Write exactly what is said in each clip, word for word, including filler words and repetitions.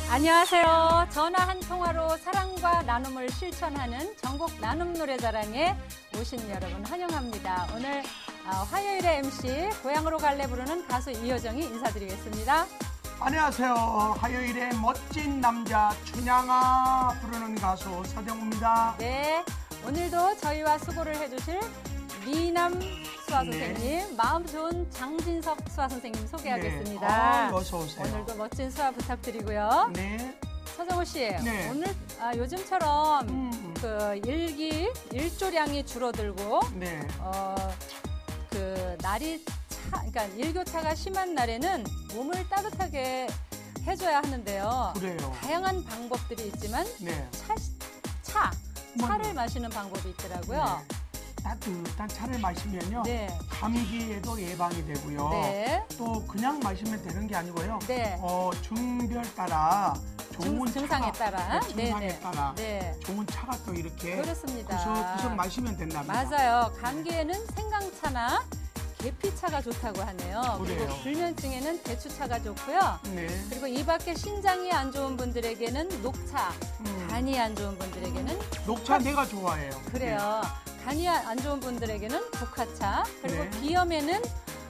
안녕하세요. 전화 한 통화로 사랑과 나눔을 실천하는 전국 나눔 노래자랑에 오신 여러분 환영합니다. 오늘 화요일에 엠씨 고향으로 갈래 부르는 가수 이효정이 인사드리겠습니다. 안녕하세요. 화요일에 멋진 남자 춘향아 부르는 가수 서정우입니다. 네, 오늘도 저희와 수고를 해주실 미남 수화 선생님, 네. 마음 좋은 장진석 수화 선생님 소개하겠습니다. 네. 아, 어서 오세요. 오늘도 멋진 수화 부탁드리고요. 네. 서정우 씨, 네. 오늘 아, 요즘처럼 음. 그 일기 일조량이 줄어들고, 네. 어, 그 날이 차, 그러니까 일교차가 심한 날에는 몸을 따뜻하게 해줘야 하는데요. 그래요. 다양한 방법들이 있지만 네. 차, 차, 차를 마시는 방법이 있더라고요. 네. 따뜻한 차를 마시면요. 네. 감기에도 예방이 되고요. 네. 또 그냥 마시면 되는 게 아니고요. 네. 어, 증별 따라 좋은 증, 증상에 차가, 따라. 네, 증상에 네네. 따라 네. 좋은 차가 또 이렇게 그렇습니다. 구석구석 마시면 된답니다. 맞아요. 감기에는 생강차나 계피차가 좋다고 하네요. 그래요. 그리고 불면증에는 대추차가 좋고요. 네. 그리고 이 밖에 신장이 안 좋은 분들에게는 녹차, 음. 간이 안 좋은 분들에게는 녹차 내가 좋아해요. 그래요. 네. 간이 안 좋은 분들에게는 국화차, 그리고 네. 비염에는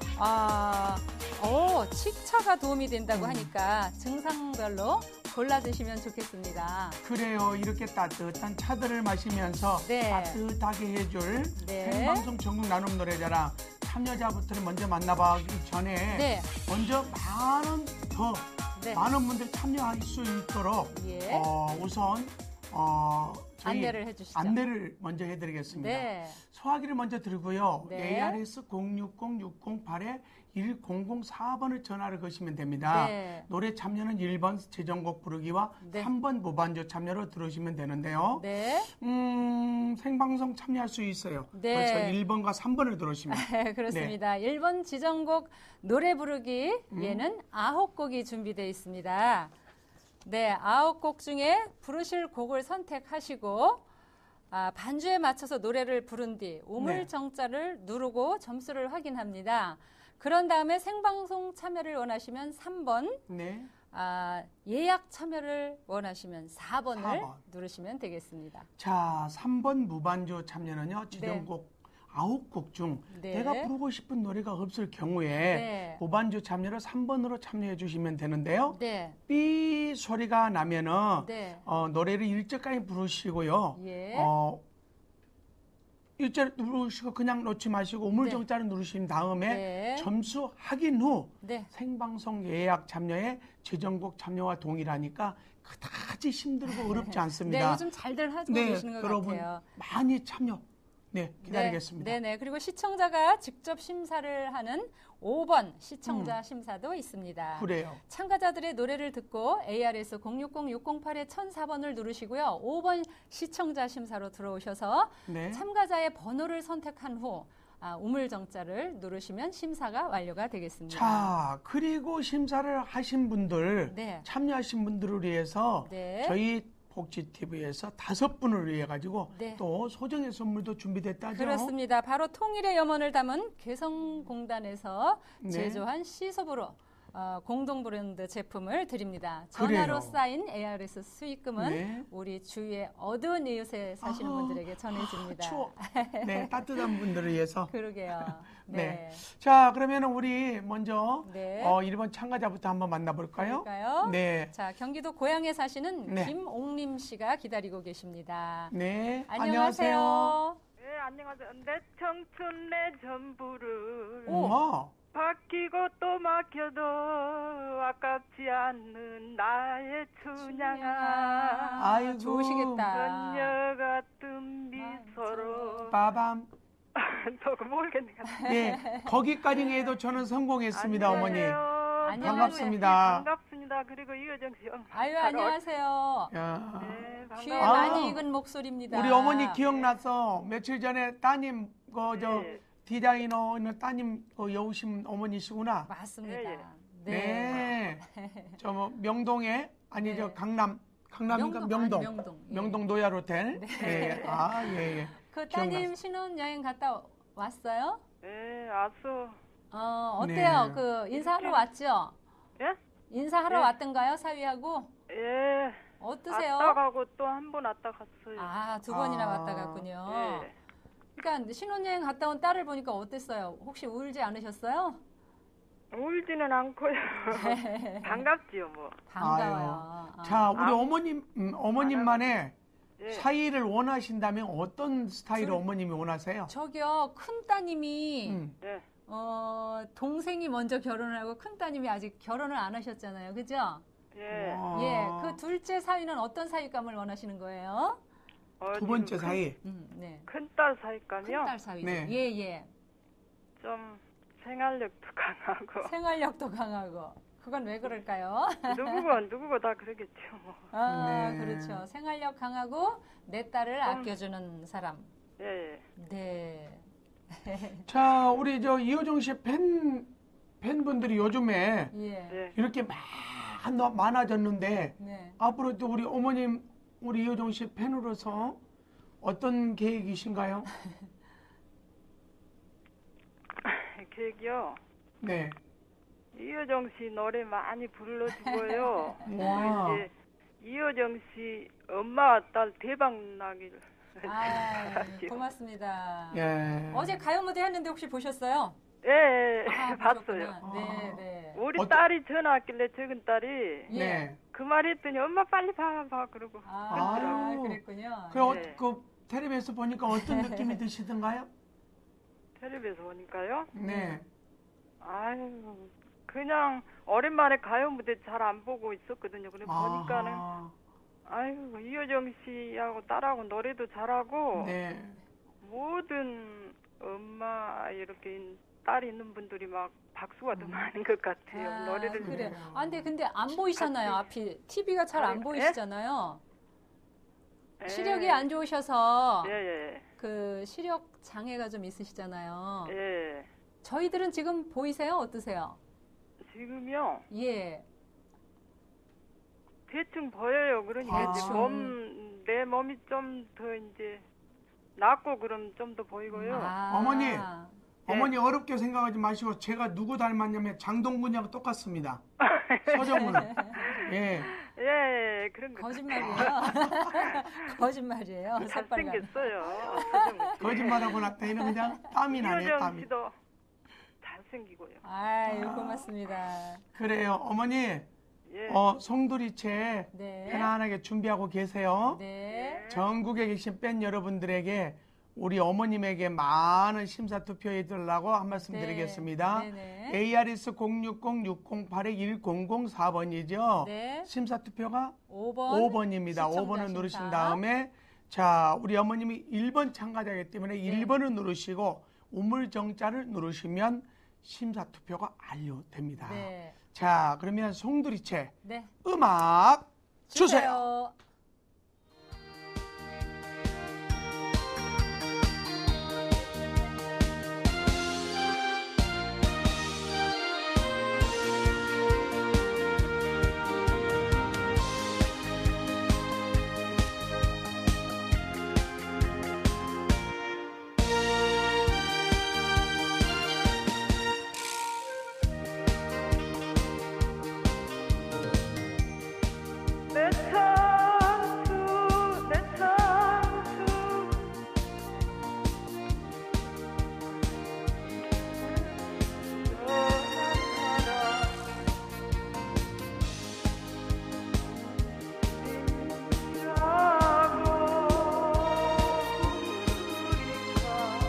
아, 어, 칡차가 도움이 된다고 음. 하니까 증상별로 골라 드시면 좋겠습니다. 그래요. 이렇게 따뜻한 차들을 마시면서 네. 따뜻하게 해줄 네. 생방송 전국 나눔 노래자랑 참여자부터를 먼저 만나보기 전에 네. 먼저 많은 더 네. 많은 분들 참여할 수 있도록 예. 어, 우선 어, 저희 안내를 해주시죠. 안내를 먼저 해드리겠습니다. 네. 소화기를 먼저 들고요. 네. 에이아르에스 공육공 육공팔 일공공사 번을 전화를 거시면 됩니다. 네. 노래 참여는 일 번 제정곡 부르기와 네. 삼 번 무반주 참여로 들으시면 되는데요. 네. 음, 생방송 참여할 수 있어요. 네. 그래서 일 번과 삼 번을 들으시면. 네, 그렇습니다. 네. 일 번 지정곡 노래 부르기 음. 예는 아홉 곡이 준비되어 있습니다. 네, 아홉 곡 중에 부르실 곡을 선택하시고 아, 반주에 맞춰서 노래를 부른 뒤 우물정자를 누르고 점수를 확인합니다. 그런 다음에 생방송 참여를 원하시면 삼 번, 네. 아, 예약 참여를 원하시면 사 번을 사 번. 누르시면 되겠습니다. 자, 삼 번 무반주 참여는요. 지정곡 네. 아홉 곡 중 네. 내가 부르고 싶은 노래가 없을 경우에 네. 무반주 참여를 삼 번으로 참여해 주시면 되는데요. 네. 삐 소리가 나면은 네. 어, 노래를 일 절까지 부르시고요. 예. 어, 일 절 누르시고 그냥 놓지 마시고 우물정자를 네. 누르신 다음에 네. 점수 확인 후 네. 생방송 예약 참여에 제정곡 참여와 동일하니까 그다지 힘들고 어렵지 않습니다. 네, 요즘 잘들 하고 네, 계시는 것 여러분 같아요. 많이 참여 네, 기다리겠습니다. 네, 네. 그리고 시청자가 직접 심사를 하는 오 번 시청자 음. 심사도 있습니다. 그래요. 참가자들의 노래를 듣고 에이아르에스 공육공 육공팔 천사 번을 누르시고요. 오 번 시청자 심사로 들어오셔서 네. 참가자의 번호를 선택한 후 아, 우물정자를 누르시면 심사가 완료가 되겠습니다. 자, 그리고 심사를 하신 분들, 네. 참여하신 분들을 위해서 네. 저희 복지티비에서 다섯 분을 위해 가지고 네. 또 소정의 선물도 준비됐다죠. 그렇습니다. 바로 통일의 염원을 담은 개성공단에서 네. 제조한 시소브로 어, 공동 브랜드 제품을 드립니다. 전화로 그래요. 쌓인 에이아르에스 수익금은 네. 우리 주위의 어두운 이웃에 사시는 아, 분들에게 전해집니다. 아, 추워. 네, 따뜻한 분들을 위해서. 그러게요. 네. 네. 자, 그러면 우리 먼저 네. 어, 일 번 참가자부터 한번 만나볼까요? 그럴까요? 네. 자, 경기도 고양에 사시는 네. 김옥림 씨가 기다리고 계십니다. 네. 안녕하세요. 안녕하세요. 네, 안녕하세요. 내 청춘 내 전부를 오. 바뀌고 또 막혀도 아깝지 않는 나의 춘향아. 아이고. 좋으시겠다. 그녀 같은 미소로. 빠밤. 저거 모르겠네. 네, 거기까지 해도 저는 성공했습니다, 어머니. 안녕하세요. 반갑습니다. 반갑습니다. 그리고 이효정 씨. 아유, 잘 안녕하세요. 야. 네, 귀에 반갑습니다. 많이 아. 익은 목소리입니다. 우리 어머니 기억나서 며칠 전에 따님 그저 네. 디자이너 따님 그 여우신 어머니시구나. 맞습니다. 예, 예. 네. 네. 저 뭐 명동에 아니 네. 저 강남 강남인가 명동, 명동 아니, 명동. 예. 명동 노얄 호텔. 네. 예. 아, 예, 예. 그 따님 기억났어요. 신혼여행 갔다 왔어요? 네, 아수. 어, 어때요? 네. 그 인사하러 이렇게- 왔죠? 예? 인사하러 네. 왔던가요, 사위하고? 예, 예. 어떠세요? 왔다 가고 또 한 번 왔다 갔어요. 아, 두 번이나 아, 왔다 갔군요. 예. 그러니까 신혼여행 갔다 온 딸을 보니까 어땠어요? 혹시 울지 않으셨어요? 울지는 않고요. 반갑지요, 뭐. 반가워요. 아. 자, 우리 아. 어머님, 음, 어머님만의 예. 사이를 원하신다면 어떤 스타일을 둘- 어머님이 원하세요? 저기요, 큰 따님이 음. 예. 어, 동생이 먼저 결혼을 하고 큰 따님이 아직 결혼을 안 하셨잖아요. 그죠? 예. 와. 예, 그 둘째 사이는 어떤 사이감을 원하시는 거예요? 어, 두 번째 지금 사이. 음, 네. 큰 딸 사이감이요. 큰 딸 사이죠. 네. 예, 예. 좀 생활력도 강하고. 생활력도 강하고. 그건 왜 그럴까요? 누구고 누구고 다 그러겠죠. 뭐. 아, 네. 그렇죠. 생활력 강하고 내 딸을 좀- 아껴주는 사람. 예. 예. 네. 자, 우리 저 이효정 씨 팬, 팬분들이 요즘에 예. 예. 이렇게 막 많아졌는데 네. 앞으로 또 우리 어머님, 우리 이효정 씨 팬으로서 어떤 계획이신가요? 계획이요. 네. 이효정 씨 노래 많이 불러주고요. 와. 이제 이효정 씨 엄마와 딸 대박 나기를. 아, 바랄게요. 고맙습니다. 예. 어제 가요 무대 했는데 혹시 보셨어요? 예, 예, 아, 봤어요. 보셨구나. 네, 네. 우리 어떠- 딸이 전화 왔길래 적은 딸이 예. 네. 그 말 했더니 엄마 빨리 봐봐 그러고. 아, 아유. 그랬군요. 그, 어, 네. 그 텔레비에서 보니까 어떤 느낌이 드시던가요? 텔레비에서 보니까요. 네. 아유, 그냥 오랜만에 가요 무대 잘 안 보고 있었거든요. 그래 보니까는 아하. 아유 이효정 씨하고 딸하고 노래도 잘하고 네. 모든 엄마 이렇게 딸 있는 분들이 막 박수가 더 많은 것 같아요. 아, 노래를 그래. 들으면. 아, 근데 근데 안 보이잖아요. 앞이 티비가 잘 안 예? 보이시잖아요. 예. 시력이 안 좋으셔서 예, 예, 그 시력 장애가 좀 있으시잖아요. 예. 저희들은 지금 보이세요? 어떠세요? 지금요 예. 대충 보여요. 그러니까 이제 대충. 몸, 내 몸이 좀 더 이제 낫고 그럼 좀 더 보이고요. 아. 어머니. 네. 어머니 어렵게 생각하지 마시고 제가 누구 닮았냐면 장동건이하고 똑같습니다. 서정훈은. 예. 예, 그런 거. 거짓말이에요. 거짓말이에요. 새빨간. 잘생겼어요. 거짓말하고 났더니 그냥 땀이 나네, 이효정 땀이. 씨도 잘생기고요. 아유, 고맙습니다. 그래요. 어머니, 예. 어, 송두리째 네. 편안하게 준비하고 계세요. 네. 전국에 계신 팬 여러분들에게 우리 어머님에게 많은 심사 투표해 달라고 한 말씀 네. 드리겠습니다. 네네. 에이아르에스 공육공 육공팔 일공공사 번이죠. 네. 심사 투표가 오 번. 오 번입니다. 시청자 오 번을 누르신 심사. 다음에 자, 우리 어머님이 일 번 참가자이기 때문에 네. 일 번을 누르시고 우물정자를 누르시면 심사 투표가 완료됩니다. 네. 자, 그러면 송두리째 네. 음악 주세요. 주세요. 내 창수, 내 창수. 떠나라. 인자고 우리가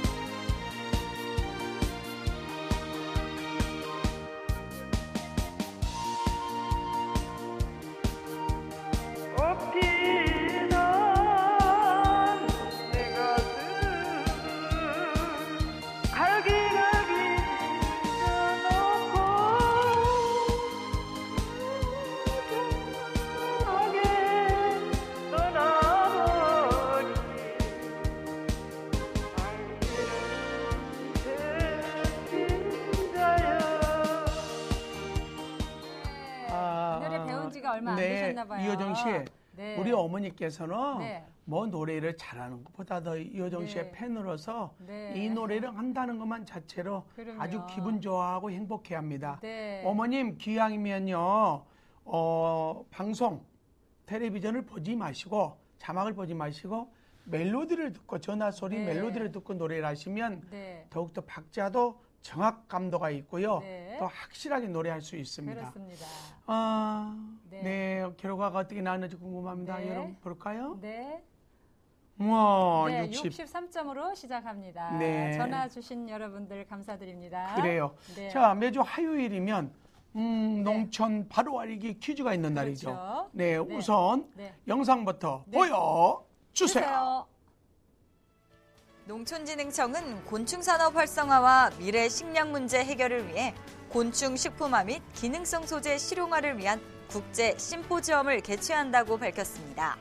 오피던 내 가슴 갈기갈기 찢어놓고 무정하게 떠나버린 당신은 배신자여. 아, 이 노래 배운 지가 얼마 안 네, 되셨나 봐요. 이효정 씨, 네. 우리 어머니께서는 네. 뭐 노래를 잘하는 것보다도 이효정 네. 씨의 팬으로서 네. 이 노래를 한다는 것만 자체로 그럼요. 아주 기분 좋아하고 행복해합니다. 네. 어머님 기왕이면요, 어, 방송 텔레비전을 보지 마시고 자막을 보지 마시고 멜로디를 듣고 전화 소리 네. 멜로디를 듣고 노래를 하시면 네. 더욱더 박자도 정확감도가 있고요. 네. 또 확실하게 노래할 수 있습니다. 그렇습니다. 아, 네. 네. 결과가 어떻게 나왔는지 궁금합니다. 네. 여러분 볼까요? 네. 우와, 네, 육십. 육십삼 점으로 시작합니다. 네. 전화 주신 여러분들 감사드립니다. 그래요. 네. 자, 매주 화요일이면 음, 농촌 바로 알기 퀴즈가 있는 날이죠. 그렇죠. 네, 네. 우선 네. 영상부터 네. 보여주세요. 주세요. 농촌진흥청은 곤충산업 활성화와 미래 식량 문제 해결을 위해 곤충 식품화 및 기능성 소재 실용화를 위한 국제 심포지엄을 개최한다고 밝혔습니다.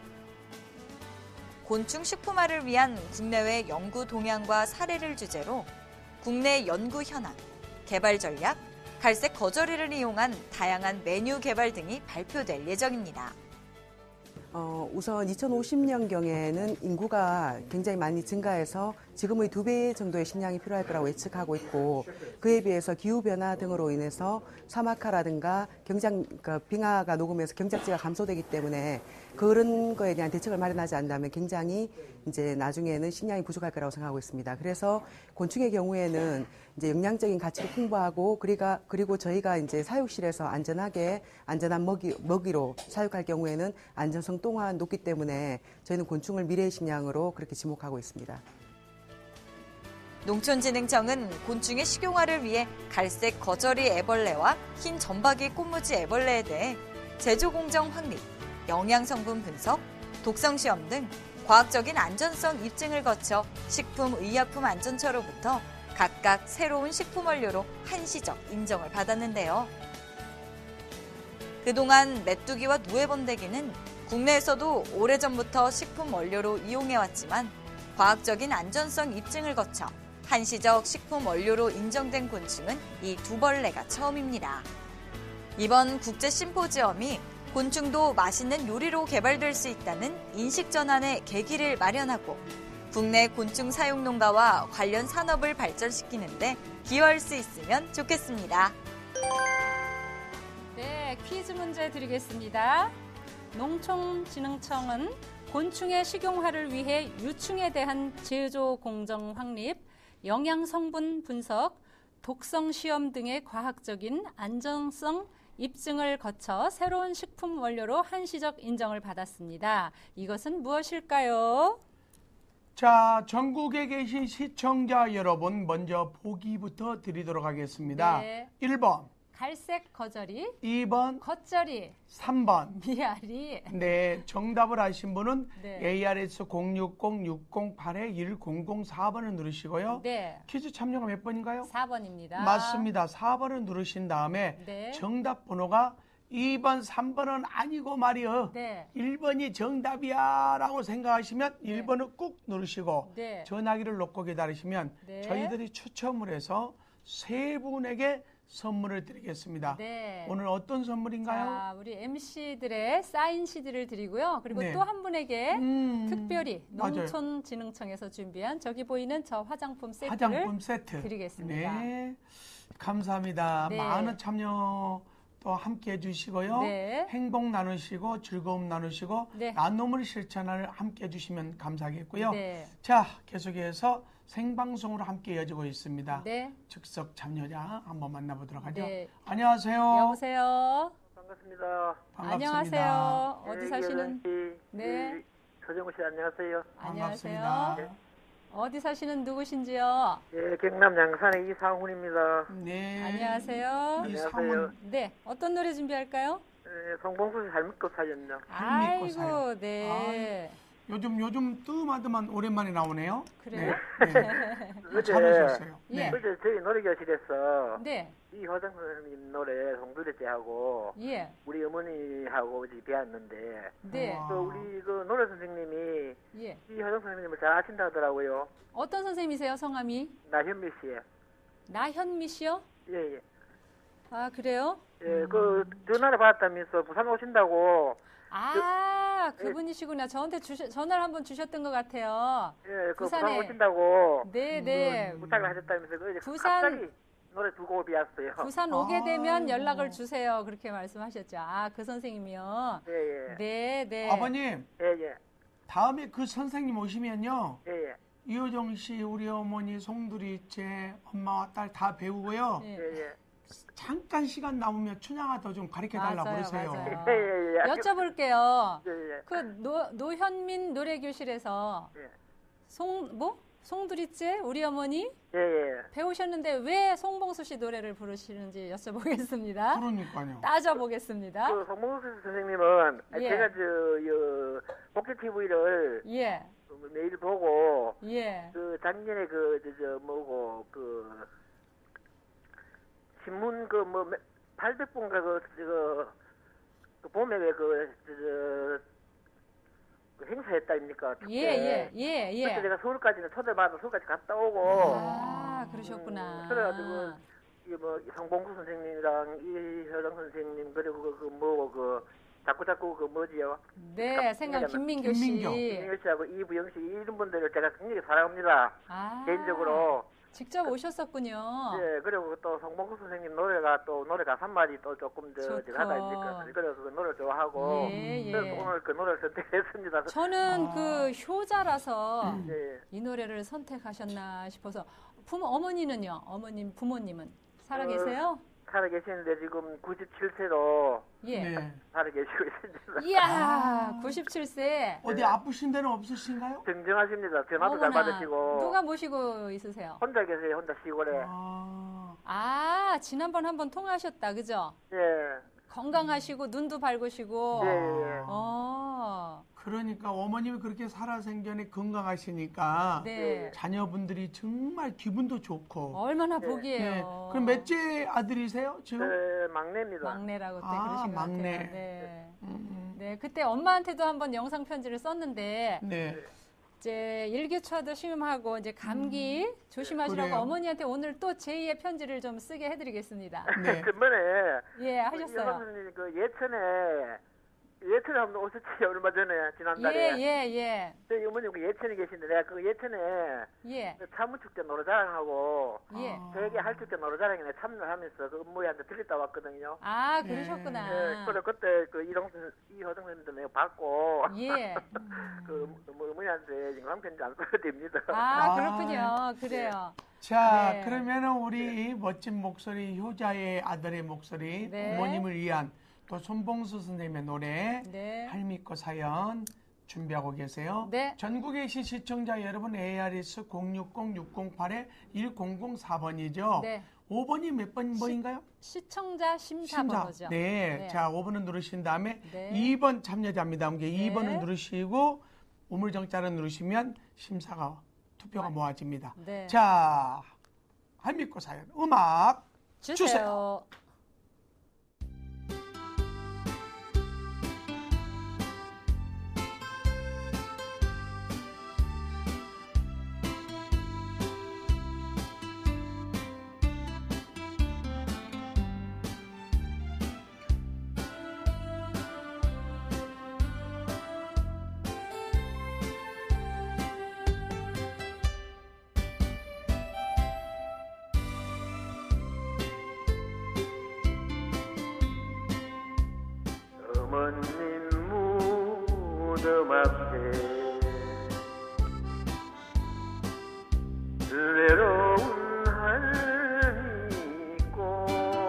곤충 식품화를 위한 국내외 연구 동향과 사례를 주제로 국내 연구 현황, 개발 전략, 갈색 거저리를 이용한 다양한 메뉴 개발 등이 발표될 예정입니다. 어, 우선 이천오십 년경에는 인구가 굉장히 많이 증가해서 지금의 두 배 정도의 식량이 필요할 거라고 예측하고 있고 그에 비해서 기후변화 등으로 인해서 사막화라든가 경작, 그러니까 빙하가 녹으면서 경작지가 감소되기 때문에 그런 거에 대한 대책을 마련하지 않는다면 굉장히 이제 나중에는 식량이 부족할 거라고 생각하고 있습니다. 그래서 곤충의 경우에는 이제 영양적인 가치를 풍부하고 그리가, 그리고 저희가 이제 사육실에서 안전하게 안전한 먹이, 먹이로 사육할 경우에는 안전성 또한 높기 때문에 저희는 곤충을 미래의 식량으로 그렇게 지목하고 있습니다. 농촌진흥청은 곤충의 식용화를 위해 갈색 거저리 애벌레와 흰 점박이 꽃무지 애벌레에 대해 제조 공정 확립, 영양성분 분석, 독성 시험 등 과학적인 안전성 입증을 거쳐 식품의약품안전처로부터 각각 새로운 식품 원료로 한시적 인정을 받았는데요. 그동안 메뚜기와 누에번데기는 국내에서도 오래전부터 식품 원료로 이용해왔지만 과학적인 안전성 입증을 거쳐 한시적 식품 원료로 인정된 곤충은 이 두 벌레가 처음입니다. 이번 국제 심포지엄이 곤충도 맛있는 요리로 개발될 수 있다는 인식 전환의 계기를 마련하고 국내 곤충 사육 농가와 관련 산업을 발전시키는 데 기여할 수 있으면 좋겠습니다. 네, 퀴즈 문제 드리겠습니다. 농촌진흥청은 곤충의 식용화를 위해 유충에 대한 제조 공정 확립, 영양 성분 분석, 독성 시험 등의 과학적인 안전성 입증을 거쳐 새로운 식품 원료로 한시적 인정을 받았습니다. 이것은 무엇일까요? 자, 전국에 계신 시청자 여러분 먼저 보기부터 드리도록 하겠습니다. 네. 일 번, 갈색 거저리, 이 번, 겉절이, 삼 번. 미아리. 네, 정답을 아신 분은 네. 에이알에스 공육공 육공팔 일공공사 번을 누르시고요. 네, 퀴즈 참여가 몇 번인가요? 사 번입니다. 맞습니다. 사 번을 누르신 다음에 네. 정답 번호가 이 번, 삼 번은 아니고 말이요. 네. 일 번이 정답이야 라고 생각하시면 일 번을 꾹 누르시고 네. 전화기를 놓고 기다리시면 네. 저희들이 추첨을 해서 세 분에게 선물을 드리겠습니다. 네. 오늘 어떤 선물인가요? 자, 우리 엠씨들의 사인 씨디를 드리고요. 그리고 네. 또 한 분에게 음, 특별히 맞아요. 농촌진흥청에서 준비한 저기 보이는 저 화장품 세트를 화장품 세트 드리겠습니다. 네, 감사합니다. 네. 많은 참여 또 함께 해주시고요. 네. 행복 나누시고 즐거움 나누시고 네. 나눔을 실천을 함께 해주시면 감사하겠고요. 네. 자, 계속해서 생방송으로 함께 이어지고 있습니다. 네. 즉석 참여자 한번 만나보도록 하죠. 네. 안녕하세요. 여보세요. 반갑습니다. 반갑습니다. 안녕하세요. 어디 네, 사시는? 씨, 네. 이, 서정우 씨 안녕하세요. 안녕하세요. 반갑습니다. 어디 사시는 누구신지요? 예, 경남 양산의 이상훈입니다. 네. 안녕하세요. 이상훈. 네. 어떤 노래 준비할까요? 예, 송봉수 씨 잘 믿고 살렸나? 잘 믿고 살요. 아이고, 네. 요즘 요즘 뜸하더만 오랜만에 나오네요. 그래요? 네. 네. 어제, 잘하셨어요. 예. 네. 어제 저희 노래교실에서 네. 이화정 선생님 노래 송두리째하고 예. 우리 어머니하고 어제 배웠는데 네. 와. 또 우리 그 노래 선생님이 예. 이화정 선생님을 잘 아신다 하더라고요. 어떤 선생님이세요, 성함이? 나현미 씨. 나현미 씨요? 예, 예. 아, 그래요? 예, 그 전화를 받았다면서 부산 오신다고. 아, 그분이시구나. 저한테 주셔, 전화를 한번 주셨던 것 같아요. 예, 그 부산에. 부산 오신다고 네, 네. 부탁을 하셨다면서 그 이제 부산- 갑자기 노래 두 곡을 배웠어요. 부산 오게 되면 아이고. 연락을 주세요. 그렇게 말씀하셨죠. 아, 그 선생님이요. 예, 예. 네, 네. 아버님, 예, 예. 다음에 그 선생님 오시면요. 예, 예. 이효정 씨, 우리 어머니, 송두리째, 엄마와 딸 다 배우고요. 예. 예, 예. 잠깐 시간 남으면 춘향아도 좀 가르쳐 달라고 맞아요, 그러세요. 맞아요. 예, 예, 예. 여쭤볼게요. 예, 예. 그 노, 노현민 노래교실에서 예. 송, 뭐? 송두리째 우리 어머니 예, 예. 배우셨는데 왜 송봉수 씨 노래를 부르시는지 여쭤보겠습니다. 그러니까요. 따져보겠습니다. 그 송봉수 선생님은 예. 제가 저, 요, 복귀 티비를 예, 매일 보고, 예. 그 작년에 그, 저, 저, 뭐고, 그, 신문 그, 뭐, 팔백 분가 그, 그, 그 봄에 왜 그, 저, 저, 그 행사했다 아닙니까? 축제. 예, 예, 예, 그때 예. 내가 서울까지는 초대받아 서울까지 갔다 오고, 아, 그러셨구나. 음, 그래가지고 이게 뭐 성봉수 선생님이랑 이효정 선생님 그리고 그, 그 뭐고 그 자꾸 자꾸 그 뭐지요? 네, 생각 김민교 씨. 김민교. 김일 씨하고 이부영 씨 이런 분들을 제가 굉장히 사랑합니다. 아, 개인적으로. 직접 오셨었군요. 예, 그리고 또 성봉수 선생님 노래가 또 노래 가사 한마디 또 조금 저 좋죠. 제가 하다 아닙니까? 그래서 그 노래 좋아하고 예, 예. 그래서 오늘 그 노래를 선택했습니다. 저는 아. 그 효자라서 예, 이 노래를 선택하셨나 싶어서 부모 어머니는요? 어머님 부모님은 살아계세요? 살아 계시는데 지금 구십칠 세로 예. 네. 살아 계시고 있습니다. 이야, 구십칠 세. 어디 아프신 데는 없으신가요? 정정하십니다. 전화도 잘 어머나, 받으시고 누가 모시고 있으세요? 혼자 계세요. 혼자 시골에. 아, 아, 지난번 한번 통화하셨다, 그죠? 예. 건강하시고 눈도 밝으시고. 예, 예. 어, 그러니까 어머님이 그렇게 살아생전에 건강하시니까 네. 자녀분들이 정말 기분도 좋고. 얼마나 네. 복이에요. 네. 그럼 몇째 아들이세요 지금? 네, 막내입니다. 막내라고 그때 아, 그러신 것 막내. 같아요. 네. 음, 네, 그때 엄마한테도 한번 영상 편지를 썼는데 네. 이제 일교차도 심하고 이제 감기 조심하시라고 그래요. 어머니한테 오늘 또 제이의 편지를 좀 쓰게 해드리겠습니다. 네. 저번에 예, 하셨어요. 선생님 그 예천에 예천에 한번 오셨지 얼마 전에 지난달에. 예, 예, 예, 저희 어머님 그 예천에 계신데 내가 그 예천에 예, 그 참우축제 노래자랑하고 예. 아. 세계 할축제 노래자랑에 내가 참여하면서 그 엄마한테 들렸다 왔거든요. 아, 네. 그러셨구나. 예, 그래 그때 그 이동선 이호정 선생님도 내가 받고 예. 그 뭐, 어머니한테 영상 편지 안 써도 됩니다. 아, 아. 그렇군요. 그래요. 자, 네. 그러면은 우리 멋진 목소리, 효자의 아들의 목소리, 네. 어머님을 위한 또 손봉수 선생님의 노래, 네. 할미꽃 사연 준비하고 계세요. 네. 전국에 계신 시청자 여러분, 에이아르에스 공육공 육공팔 일공공사 번이죠. 네. 오 번이 몇 번 번인가요? 시청자 심사 번호죠. 네. 네. 자, 오 번은 누르신 다음에 네. 이 번 참여자입니다. 이게 네. 이 번을 누르시고 우물정자를 누르시면 심사가 투표가 모아집니다. 네. 자, 할미꽃 사연 음악 주세요. 주세요. 어머님 무덤 앞에 외로운 할미 있고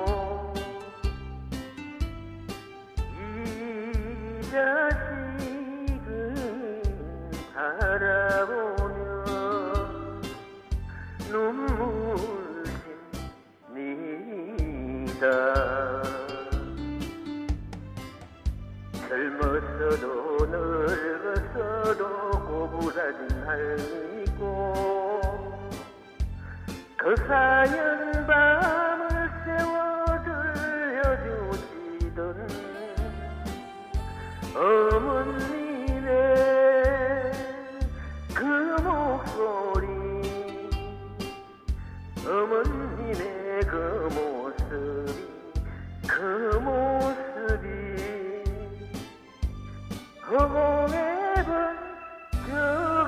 이 자식은 바라보며 눈물 흘립니다. 젊었어도 늙었어도 고부라진 할미고 그 사연 밤을 새워 들려주시던 어머님의 그 목소리 어머님의 그 모습이 그 모습이 허공에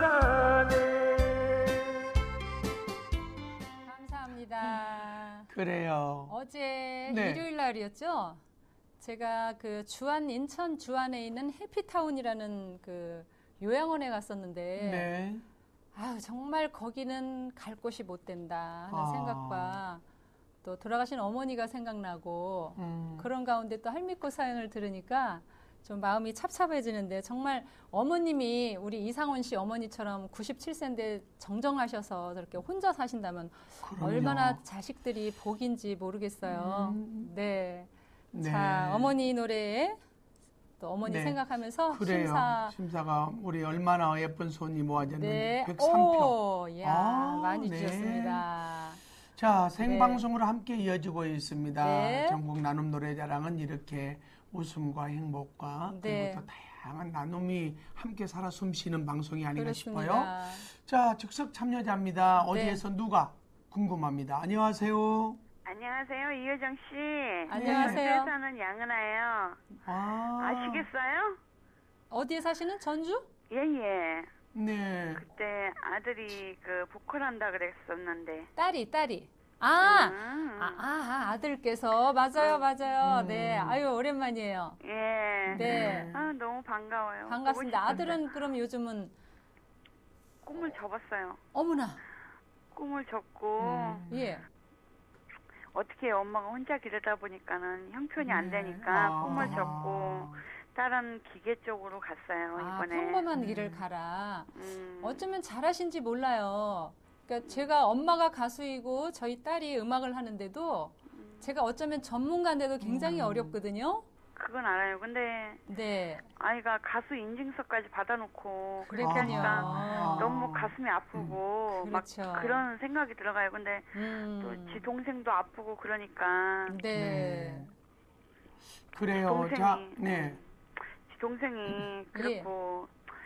번져가네. 감사합니다. 그래. 가을이었죠. 제가 그 주안 인천 주안에 있는 해피타운이라는 그 요양원에 갔었는데 네. 아유, 정말 거기는 갈 곳이 못 된다 하는 아. 생각과 또 돌아가신 어머니가 생각나고 음. 그런 가운데 또 할미꽃 사연을 들으니까 좀 마음이 찹찹해지는데 정말 어머님이 우리 이상원 씨 어머니처럼 구십칠 세인데 정정하셔서 저렇게 혼자 사신다면 그럼요. 얼마나 자식들이 복인지 모르겠어요. 음. 네. 네. 자, 어머니 노래에 또 어머니 네. 생각하면서 그래요. 심사. 심사가 우리 얼마나 예쁜 손이 모아졌는지 네. 백삼 표. 오, 이야, 아, 많이 네. 주셨습니다. 자, 생방송으로 함께 이어지고 있습니다. 네. 전국 나눔 노래자랑은 이렇게 웃음과 행복과 네. 그리고 또 다양한 나눔이 함께 살아 숨쉬는 방송이 아닌가 싶어요. 그렇습니다. 자, 즉석 참여자입니다. 네. 어디에서 누가 궁금합니다. 안녕하세요. 안녕하세요, 이효정 씨. 안녕하세요. 전주에 사는 양은아예요. 아, 아시겠어요? 어디에 사시는 전주? 예, 예. 네. 그때 아들이 그 보컬한다 그랬었는데. 딸이, 딸이. 아, 음. 아, 아, 아들께서. 맞아요, 맞아요. 음. 네. 아유, 오랜만이에요. 예. 네. 아, 너무 반가워요. 반갑습니다. 보고 싶었어요. 아들은 그럼 요즘은, 꿈을 접었어요. 어머나. 꿈을 접고 음. 예. 어떻게 엄마가 혼자 기르다 보니까는 형편이 안 네. 되니까 아. 꿈을 접고 딸은 기계 쪽으로 갔어요, 아, 이번에. 평범한 길을 가라. 음. 어쩌면 잘하신지 몰라요. 그러니까 제가 엄마가 가수이고 저희 딸이 음악을 하는데도 제가 어쩌면 전문가인데도 굉장히 음. 어렵거든요. 그건 알아요. 근데 네. 아이가 가수 인증서까지 받아놓고 그렇게 그렇군요. 하니까 아. 너무 가슴이 아프고 음, 막 그렇죠. 그런 생각이 들어가요. 근데 음. 또 지 동생도 아프고 그러니까 네. 그래요. 동생이 자, 네. 지 동생이 그렇고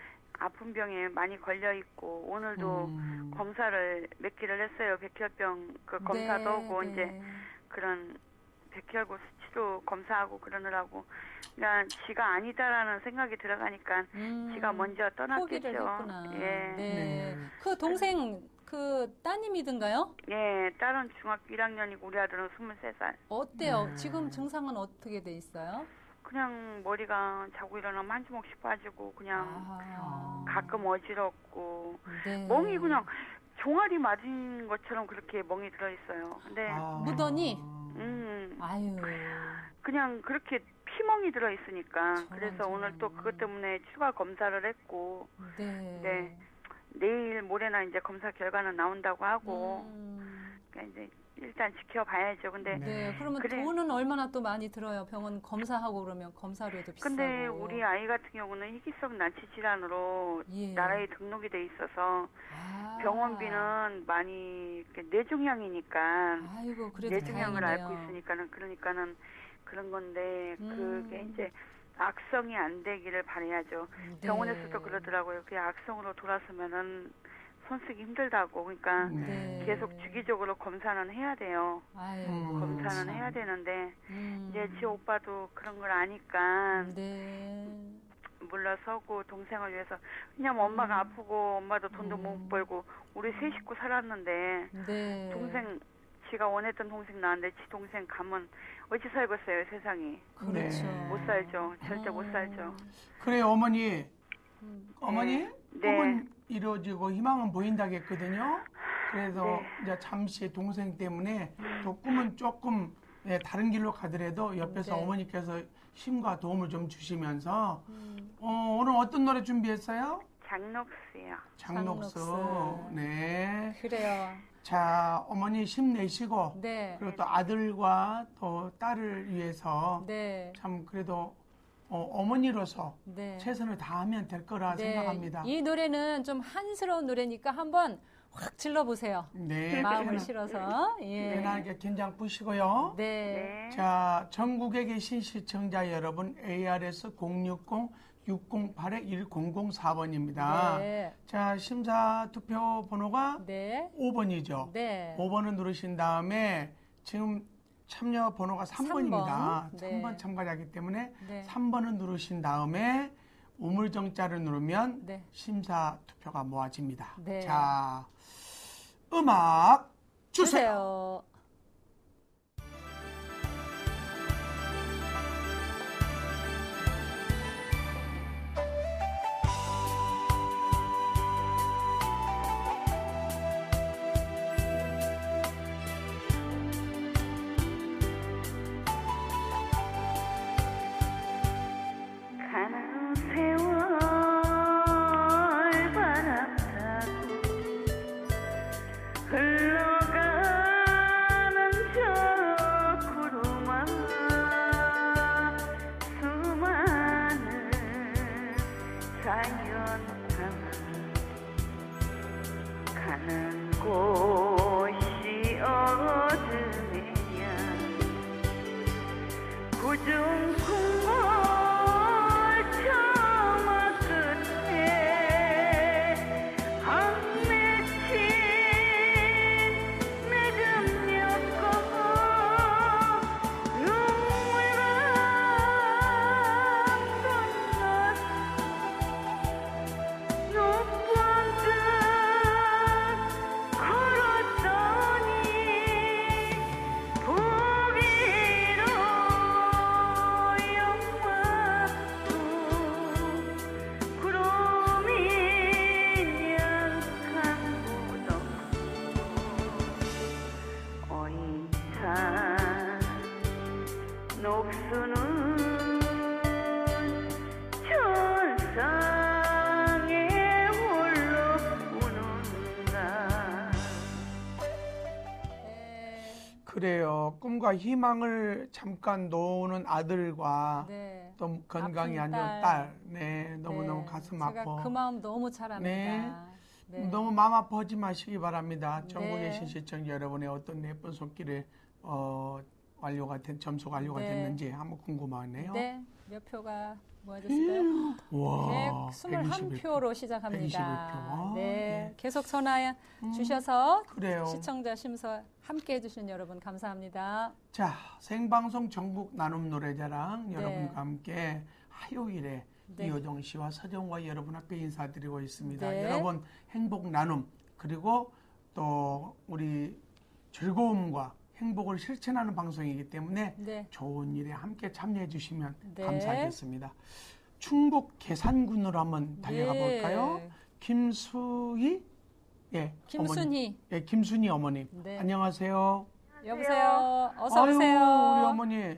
아픈 병에 많이 걸려 있고 오늘도 음. 검사를 몇 기를 했어요. 백혈병 그 검사도 네, 하고 네. 이제 그런 백혈구 수치도 검사하고 그러느라고 그러니까 지가 아니다라는 생각이 들어가니까 음. 지가 먼저 떠났겠죠. 포기를 했구나. 예. 네. 네. 그 동생 그 따님이든가요? 예, 딸은 중학교 일 학년이고 우리 아들은 스물세 살. 어때요? 네. 지금 증상은 어떻게 돼 있어요? 그냥 머리가 자고 일어나면 한 주먹씩 빠지고 그냥 아. 가끔 어지럽고 네. 멍이 그냥 종아리 맞은 것처럼 그렇게 멍이 들어 있어요. 근데 아. 무더니? 음 아유. 그냥 그렇게 피멍이 들어 있으니까 저런, 그래서 저런. 오늘 또 그것 때문에 추가 검사를 했고 네. 네. 내일 모레나 이제 검사 결과는 나온다고 하고 음. 그러니까 이제 일단 지켜봐야죠. 근데 네. 네. 그러면 그래. 돈은 얼마나 또 많이 들어요? 병원 검사하고 그러면 검사료도 비싸고. 근데 우리 아이 같은 경우는 희귀성 난치 질환으로 예. 나라에 등록이 돼 있어서 아. 병원비는 많이 이렇게 뇌종양이니까 아이고 그래도 뇌종양을 다행이네요. 앓고 있으니까는 그러니까는 그런 건데 음. 그게 이제 악성이 안 되기를 바라야죠. 네. 병원에서도 그러더라고요. 그게 악성으로 돌아서면은 손쓰기 힘들다고. 그러니까 네. 계속 주기적으로 검사는 해야 돼요. 아유, 음. 검사는 참. 해야 되는데 음. 이제 지 오빠도 그런 걸 아니까 네. 물러서고 동생을 위해서 왜냐면 엄마가 아프고 엄마도 돈도 음. 못 벌고 우리 세 식구 살았는데 네. 동생 지가 원했던 동생 나왔는데 지 동생 가면 어찌 살겠어요 세상이. 그렇죠. 네. 못 살죠. 절대 못 살죠. 그래요, 어머니. 음. 어머니, 네. 꿈은 이루어지고 희망은 보인다겠거든요. 그래서 네. 이제 잠시 동생 때문에 또 꿈은 조금 예, 다른 길로 가더라도 옆에서 네. 어머니께서 힘과 도움을 좀 주시면서 음. 어, 오늘 어떤 노래 준비했어요? 장녹스요. 장녹스. 장녹스. 네. 그래요. 자, 어머니 힘내시고 네. 그리고 또 아들과 또 딸을 위해서 네. 참 그래도 어, 어머니로서 네. 최선을 다하면 될 거라 네. 생각합니다. 이 노래는 좀 한스러운 노래니까 한번 확 질러보세요. 네. 마음을 실어서. 예. 편하게 긴장 푸시고요. 네. 네. 자, 전국에 계신 시청자 여러분, 에이아르에스 공육공 육공팔 일공공사 번입니다. 네. 자, 심사 투표 번호가 네. 오 번이죠. 네. 오 번을 누르신 다음에 지금 참여 번호가 삼 번입니다. 삼 번. 네. 삼 번 참가자이기 때문에 네. 삼 번을 누르신 다음에 우물정자를 누르면 네. 심사 투표가 모아집니다. 네. 자, 음악 주세요. 주세요. 구중 궁궐 처마 끝에 항매친 매듭녀고 눈물만 건넜어 높은 듯 걸었더니 보기로 영화도 구름이 약한 고독 어이찬 녹수는 천상에 홀로 우는가. 그래요. 꿈과 희망을 잠깐 놓는 아들과 네. 또 건강이 아픈 안 좋은 딸. 딸. 네, 너무너무 네. 가슴 제가 아파. 그 마음 너무 잘 압니다. 네. 네. 너무 마음 아파하지 마시기 바랍니다. 네. 전국에 계신 시청자 여러분의 어떤 예쁜 손길을 어, 완료가 된 점수 완료가 네. 됐는지 한번 궁금하네요. 네. 몇 표가 모아졌을까요? 와, 백이십일 표로 시작합니다. 백이십일 표. 네. 네. 계속 전화 주셔서 그래요. 시청자 심사 함께 해주신 여러분 감사합니다. 자, 생방송 전국 나눔 노래자랑 네. 여러분과 함께 화요일에 네. 이효정 씨와 서정과 여러분 함께 인사드리고 있습니다. 네. 여러분 행복 나눔 그리고 또 우리 즐거움과 행복을 실천하는 방송이기 때문에 네. 좋은 일에 함께 참여해 주시면 네. 감사하겠습니다. 충북 계산군으로 한번 달려가 네. 볼까요? 김수희 예, 김순희. 어머니. 예, 김순희 어머님. 네. 안녕하세요. 여보세요. 어서 아유, 오세요. 우리 어머니.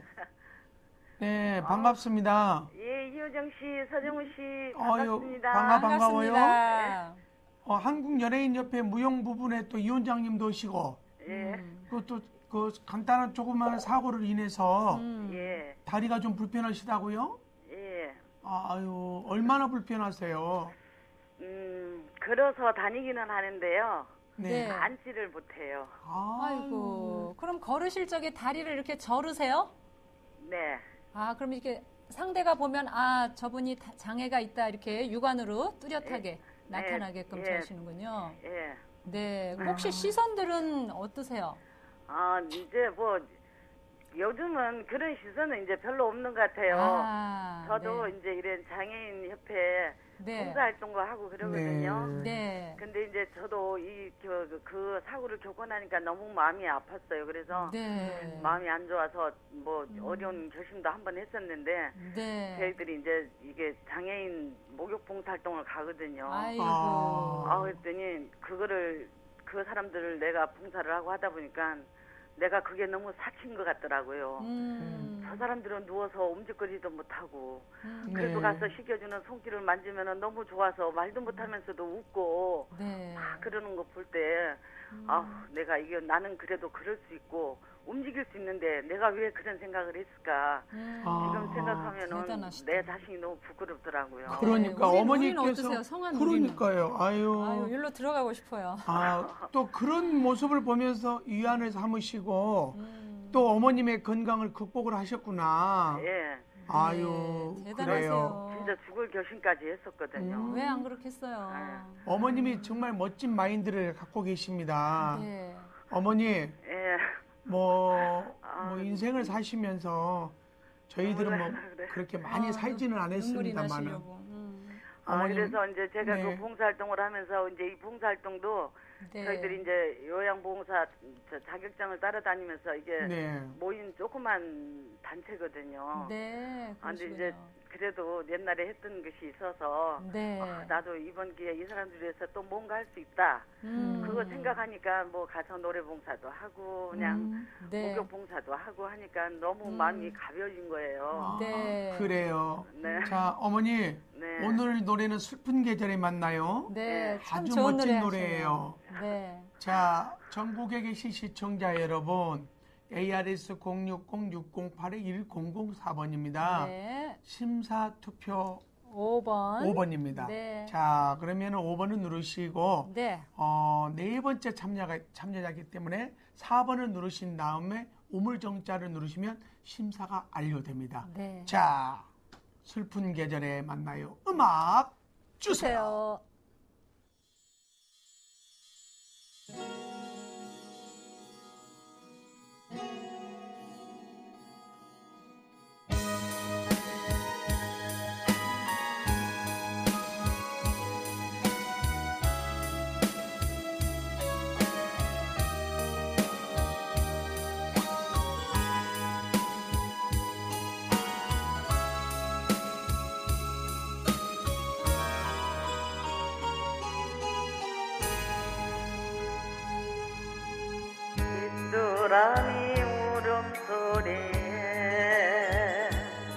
네, 반갑습니다. 예, 이효정 씨, 서정우 씨 아유, 반갑습니다. 반가- 반가워요. 반갑습니다. 어, 한국연예인협회 무용부분에 또 위원장님도 오시고, 예, 그것도 그 간단한 조그마한 사고를 인해서 음. 예, 다리가 좀 불편하시다고요? 예. 아유, 얼마나 불편하세요? 음, 걸어서 다니기는 하는데요. 네. 앉지를 못해요. 아이고. 그럼 걸으실 적에 다리를 이렇게 저르세요? 네, 아, 그럼 이렇게 상대가 보면 아, 저분이 다- 장애가 있다 이렇게 육안으로 뚜렷하게 나타나게끔 예. 저르시는군요. 예. 네. 혹시 시선들은 어떠세요? 아, 이제 뭐 요즘은 그런 시선은 이제 별로 없는 것 같아요. 아, 저도 네. 이제 이런 장애인 협회 네. 봉사활동도 하고 그러거든요. 네. 네. 근데 이제 저도 이 그 그 사고를 겪고 나니까 너무 마음이 아팠어요. 그래서 네. 마음이 안 좋아서 뭐 어려운 결심도 한번 했었는데 네. 저희들이 이제 이게 장애인 목욕 봉사활동을 가거든요. 아이고. 아. 아, 그랬더니 그거를 그 사람들을 내가 봉사를 하고 하다 보니까 내가 그게 너무 사치인 것 같더라고요. 음. 저 사람들은 누워서 움직거리도 못하고 음. 그래도 네. 가서 식혀주는 손길을 만지면 너무 좋아서 말도 못하면서도 웃고 네. 막 그러는 거 볼 때 아, 내가 이게 나는 그래도 그럴 수 있고 움직일 수 있는데 내가 왜 그런 생각을 했을까? 음. 아. 지금 생각하면은 대단하시다. 내 자신이 너무 부끄럽더라고요. 그러니까 우리 어머니께서 누리는 어떠세요? 성한 누리는? 그러니까요. 아유. 아유, 일로 들어가고 싶어요. 아, 또 그런 모습을 보면서 위안을 삼으시고 음. 또 어머님의 건강을 극복을 하셨구나. 예, 아유, 네, 그래요. 대단하세요. 진짜 죽을 결심까지 했었거든요. 음. 왜 안 그렇겠어요? 어머님이 정말 멋진 마인드를 갖고 계십니다. 네. 어머니, 예, 뭐, 아, 뭐 인생을 사시면서 저희들은 뭐 그래. 그렇게 많이 아, 살지는 눈물이 않았습니다만 나시려고. 음. 아, 어머님, 그래서 이제 제가 네. 그 봉사활동을 하면서 이제 이 봉사활동도 네. 저희들이 이제 요양보호사 저 자격증을 따라다니면서 이게 네. 모인 조그만 단체거든요. 네. 아, 근데 그러시군요. 이제 그래도 옛날에 했던 것이 있어서 네. 아, 나도 이번 기회에 이 사람들 위해서 또 뭔가 할 수 있다. 음. 그거 생각하니까 뭐 가서 노래 봉사도 하고 그냥 음. 네. 목욕 봉사도 하고 하니까 너무 음. 마음이 가벼워진 거예요. 네. 그래요. 네. 자, 어머니, 네. 오늘 노래는 슬픈 계절에 만나요. 네. 참 아주 좋은 멋진 노래 노래예요. 하시네요. 네. 자, 전국에 계신 시청자 여러분, 에이아르에스 공육공 육공팔 일공공사 번입니다. 네. 심사 투표 오 번. 오 번입니다. 네. 자, 그러면 오 번을 누르시고 네. 어, 네 번째 참여가 참여자이기 때문에 사 번을 누르신 다음에 우물정자를 누르시면 심사가 완료됩니다. 네. 자, 슬픈 계절에 만나요. 음악 주세요. 주세요. 빗소람이 울음소리에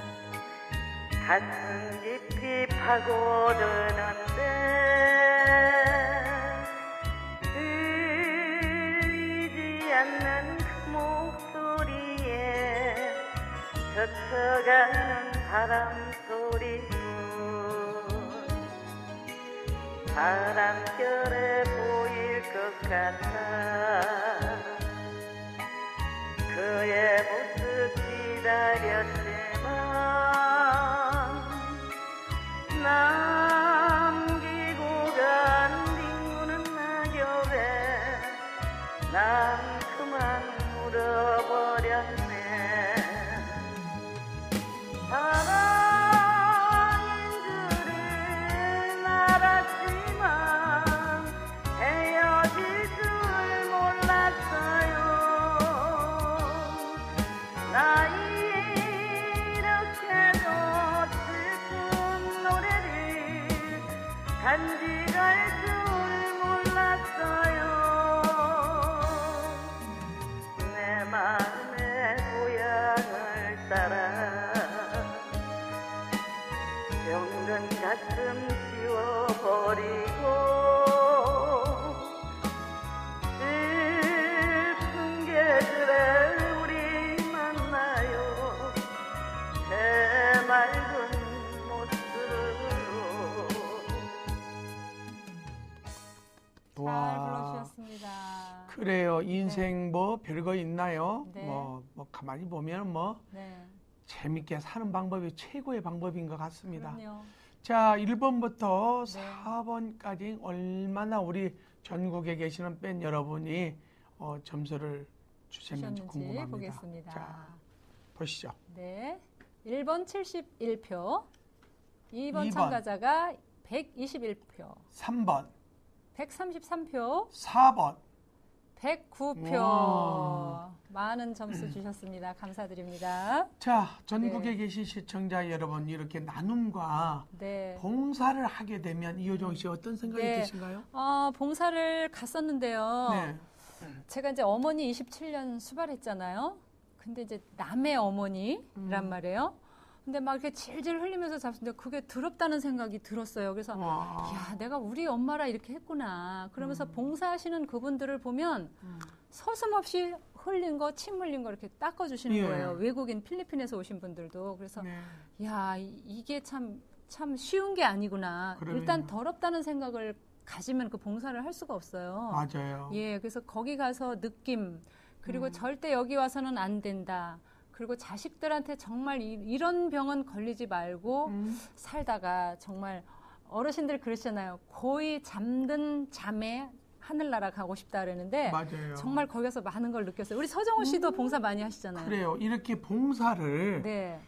가슴 깊이 파고드는데 들리지 않는 그 목소리에 젖혀가는 바람 소리뿐 바람결에 보일 것 같아 그의 모습 기다렸지만 남기고 간 뒹구는 낙엽에 난 그만 물어버렸네. 사랑인 줄을 알았지만 헤어질 줄 몰랐어요. 나 이렇게도 슬픈 노래를 간직할 줄 몰랐어요. 내 마음의 고향을 따라 병든 가슴 지워버리고 슬픈 계절에 우리 만나요. 해맑은 모습으로. 잘 불러주셨습니다. 그래요. 인생 뭐 별거 있나요? 네. 뭐, 뭐 가만히 보면 뭐 네. 재밌게 사는 방법이 최고의 방법인 것 같습니다. 그럼요. 자, 일 번부터 네. 사 번까지 얼마나 우리 전국에 계시는 팬 여러분이 어, 점수를 주셨는지 주셨는지 궁금합니다. 보겠습니다. 자, 보시죠. 네. 일 번 칠십일 표, 이 번 이 번. 참가자가 백이십일 표, 삼 번, 백삼십삼 표, 사 번. 백구 표. 와. 많은 점수 주셨습니다. 감사드립니다. 자, 전국에 네. 계신 시청자 여러분, 이렇게 나눔과 네. 봉사를 하게 되면 이효정 씨 어떤 생각이 네. 드신가요? 어, 봉사를 갔었는데요. 네. 제가 이제 어머니 이십칠 년 수발했잖아요. 근데 이제 남의 어머니란 음. 말이에요. 근데 막 이렇게 질질 흘리면서 잡는데 그게 더럽다는 생각이 들었어요. 그래서 와. 야, 내가 우리 엄마라 이렇게 했구나. 그러면서 음. 봉사하시는 그분들을 보면 서슴없이 흘린 거, 침 흘린 거 이렇게 닦아주시는 예. 거예요. 외국인 필리핀에서 오신 분들도. 그래서 네. 야, 이- 이게 참, 참 쉬운 게 아니구나. 그러네요. 일단 더럽다는 생각을 가지면 그 봉사를 할 수가 없어요. 맞아요. 예, 그래서 거기 가서 느낌, 그리고 음. 절대 여기 와서는 안 된다. 그리고 자식들한테 정말 이, 이런 병은 걸리지 말고 음. 살다가 정말 어르신들 그러시잖아요. 고이 잠든 잠에 하늘나라 가고 싶다 그러는데 맞아요. 정말 거기 가서 많은 걸 느꼈어요. 우리 서정호 씨도 봉사 많이 하시잖아요. 그래요. 이렇게 봉사를 네,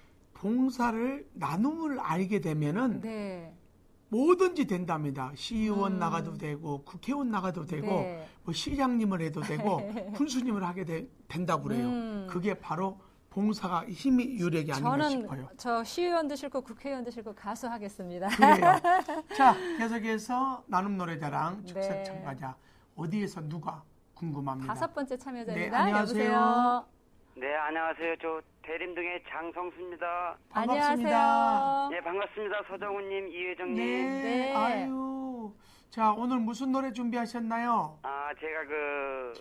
봉사를 나눔을 알게 되면은 네, 뭐든지 된답니다. 시의원 음. 나가도 되고 국회의원 나가도 되고 네. 뭐 시장님을 해도 되고 군수님을 하게 되, 된다고 그래요. 음. 그게 바로 봉사가 힘이 유력이 아닌가 저는 싶어요. 저 시의원도 싫고 국회의원도 싫고 가수 하겠습니다. 그래요. 자, 계속해서 나눔 노래자랑 네. 즉석 참가자 어디에서 누가 궁금합니다. 다섯 번째 참여자입니다. 네, 안녕하세요. 여보세요. 네, 안녕하세요. 저 대림동의 장성수입니다. 반갑습니다. 안녕하세요. 네, 반갑습니다. 서정훈님, 이혜정님. 네. 네. 아유. 자, 오늘 무슨 노래 준비하셨나요? 아, 제가 그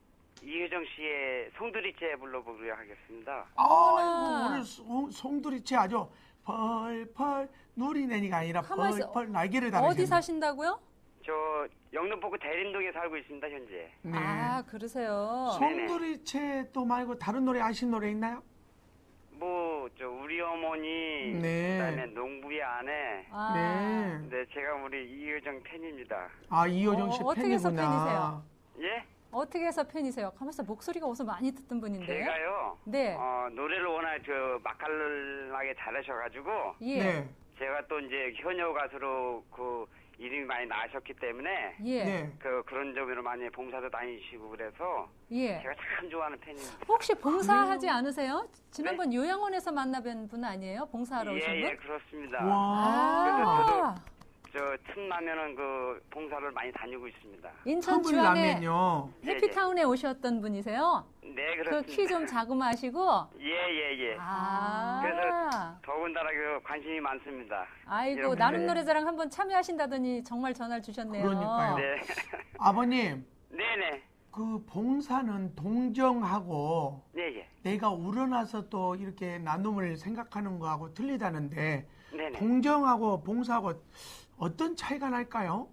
이혜정 씨의 송두리째 불러보려 하겠습니다. 아이고, 오늘 송, 송두리째 아주 펄펄 누리내니가 아니라 가만히 있어. 펄펄 날개를 달으셨네. 어디 사신다고요? 저 영등포구 대림동에 살고 있습니다, 현재. 네. 아, 그러세요. 송두리째 또 말고 다른 노래 아신 노래 있나요? 뭐, 저, 우리 어머니, 네. 그다음에 농부의 아내. 아, 네. 네, 제가 우리 이효정 팬입니다. 아, 이효정 씨 어, 어떻게 해서 팬이구나. 예? 어떻게 해서 팬이세요? 가만있어, 목소리가 어디서 많이 듣던 분인데. 제가요. 네. 어, 노래를 워낙 저 맛깔나게 잘하셔가지고 예. 네. 제가 또 이제 현역 가수로 그 이름이 많이 나셨기 때문에 예. 네. 그 그런 점으로 많이 봉사도 다니시고 그래서 예. 제가 참 좋아하는 팬입니다. 혹시 봉사하지 않으세요? 지난번 요양원에서 만나뵌 분 아니에요? 봉사하러 오신 분? 예, 예, 그렇습니다. 와. 아, 저 틈나면은 그 봉사를 많이 다니고 있습니다. 인천 틈을 주안에 나면요. 해피타운에 오셨던 분이세요? 네, 그 그렇습니다. 키 좀 자그마하시고. 예, 예, 예. 아, 그래서 더군다나 그 관심이 많습니다. 아이고 이런 나눔 분들이. 노래자랑 한번 참여하신다더니 정말 전화를 주셨네요. 그러니까요. 네. 아버님, 네네. 그 봉사는 동정하고 네, 예. 내가 우러나서 또 이렇게 나눔을 생각하는 거하고 틀리다는데 네네. 동정하고 봉사하고 어떤 차이가 날까요?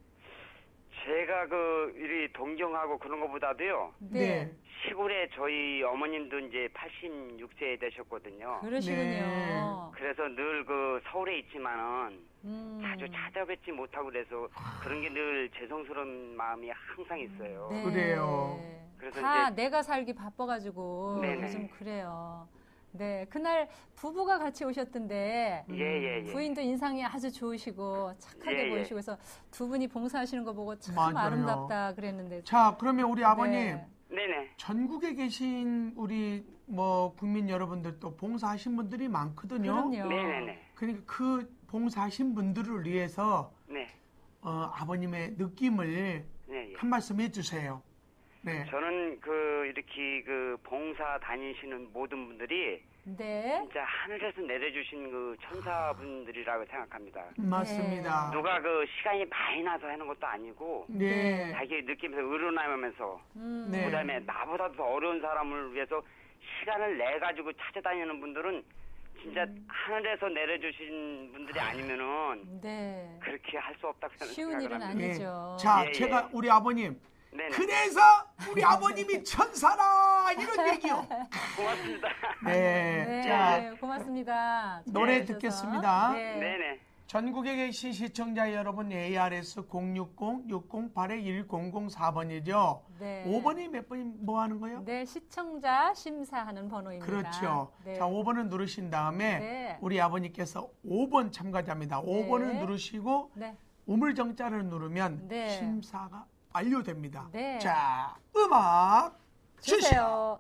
제가 그, 이 동경하고 그런 것보다도요, 네. 시골에 저희 어머님도 이제 팔십육 세 되셨거든요. 그러시군요. 네. 그래서 늘 그 서울에 있지만은 음. 자주 찾아뵙지 못하고 그래서 그런 게 늘 죄송스러운 마음이 항상 있어요. 네. 그래요. 그래서 다 이제- 내가 살기 바빠가지고 네네. 요즘 그래요. 네, 그날 부부가 같이 오셨던데 예, 예, 예. 부인도 인상이 아주 좋으시고 착하게 예, 예. 보이시고 그래서 두 분이 봉사하시는 거 보고 참 맞아요. 아름답다 그랬는데. 자, 그러면 우리 아버님 네. 네네. 전국에 계신 우리 뭐 국민 여러분들도 봉사하신 분들이 많거든요. 그럼요. 네네네. 그러니까 그 봉사하신 분들을 위해서 네. 어, 아버님의 느낌을 네, 예. 한 말씀 해주세요. 네. 저는 그 이렇게 그 봉사 다니시는 모든 분들이 네. 진짜 하늘에서 내려주신 그 천사분들이라고 생각합니다. 맞습니다. 누가 그 시간이 많이 나서 하는 것도 아니고 네. 자기 느끼면서 의논하면서 음. 네. 그다음에 나보다 더 어려운 사람을 위해서 시간을 내 가지고 찾아다니는 분들은 진짜 음. 하늘에서 내려주신 분들이 아니면은 네. 그렇게 할 수 없다고 쉬운 생각을 일은 합니다. 아니죠. 자, 예, 예. 제가 우리 아버님 네네. 그래서 우리 아버님이 천사라 이런 얘기요. 고맙습니다. 네. 네, 자, 고맙습니다. 노래 전화주셔서. 듣겠습니다. 네. 네네. 전국에 계신 시청자 여러분 에이아르에스 공육공 육공팔 일공공사 번이죠. 네. 오 번이 몇 번이 뭐 하는 거예요? 네, 시청자 심사하는 번호입니다. 그렇죠. 네. 자, 오 번을 누르신 다음에 네. 우리 아버님께서 오 번 참가자입니다. 오 네. 번을 누르시고 네. 우물정자를 누르면 네. 심사가 완료됩니다. 네. 자, 음악 주세요. 주세요.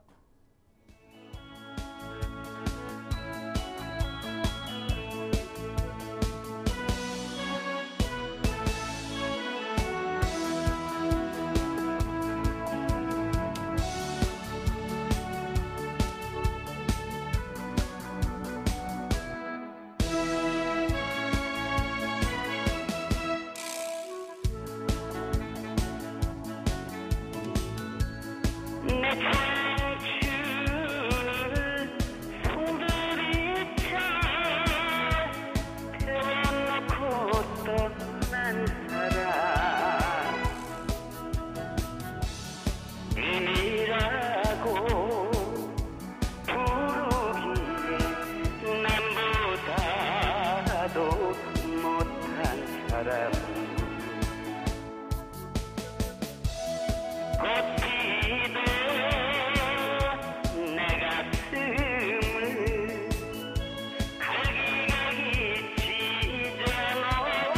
내 청춘을 송두리째 태워놓고 떠난 사람 이라고 부르기에 남보다도 못한 사람 꽃피도 내 가슴을 갈기갈기 찢어놓고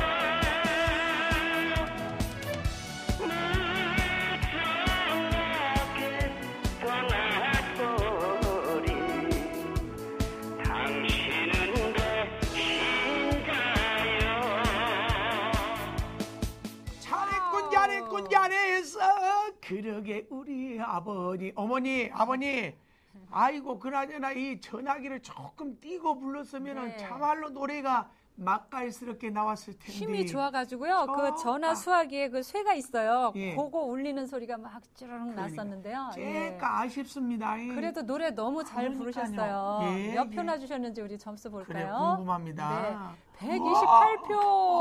무정하게 떠나버린 당신은 내 신자여. 잘했군 잘했군 잘했어. 그러게 우리 아버님 어머니 아버니 아이고 그나저나 이 전화기를 조금 띄고 불렀으면 네. 참말로 노래가 맛깔스럽게 나왔을 텐데. 힘이 좋아가지고요. 저- 그 전화 아. 수화기에 그 쇠가 있어요. 예. 그거 울리는 소리가 막 쭈르륵 났었는데요. 예. 째까 아쉽습니다. 예. 그래도 노래 너무 잘 그러니까요. 부르셨어요. 예, 몇 예. 표나 주셨는지 우리 점수 그래 볼까요? 궁금합니다. 백이십팔 표.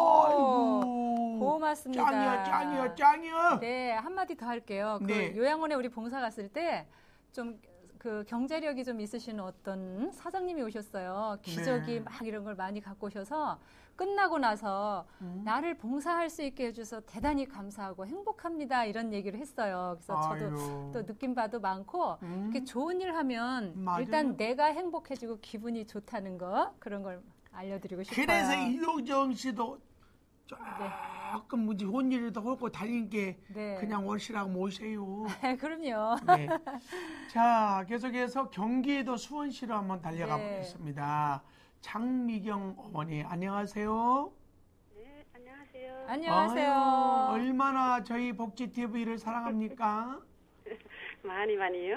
아이고. 고맙습니다. 짱이야, 짱이야, 짱이야. 네, 한마디 더 할게요. 네. 그 요양원에 우리 봉사 갔을 때 좀 그 경제력이 좀 있으신 어떤 사장님이 오셨어요. 기저귀 네. 막 이런 걸 많이 갖고 오셔서 끝나고 나서 음. 나를 봉사할 수 있게 해줘서 대단히 감사하고 행복합니다. 이런 얘기를 했어요. 그래서 저도 아유. 또 느낀 바도 많고 음. 이렇게 좋은 일 하면 맞아요. 일단 내가 행복해지고 기분이 좋다는 거 그런 걸 알려드리고 싶어요. 그래서 이효정 씨도 조금 뭐지 좋은 일이라도 하고 다니는 게 네. 그냥 오시라고 모세요. 그럼요. 네. 자, 계속해서 경기도 수원시로 한번 달려가 네. 보겠습니다. 장미경 어머니, 안녕하세요. 네, 안녕하세요. 안녕하세요. 아유, 얼마나 저희 복지 티비를 사랑합니까? 많이 많이요.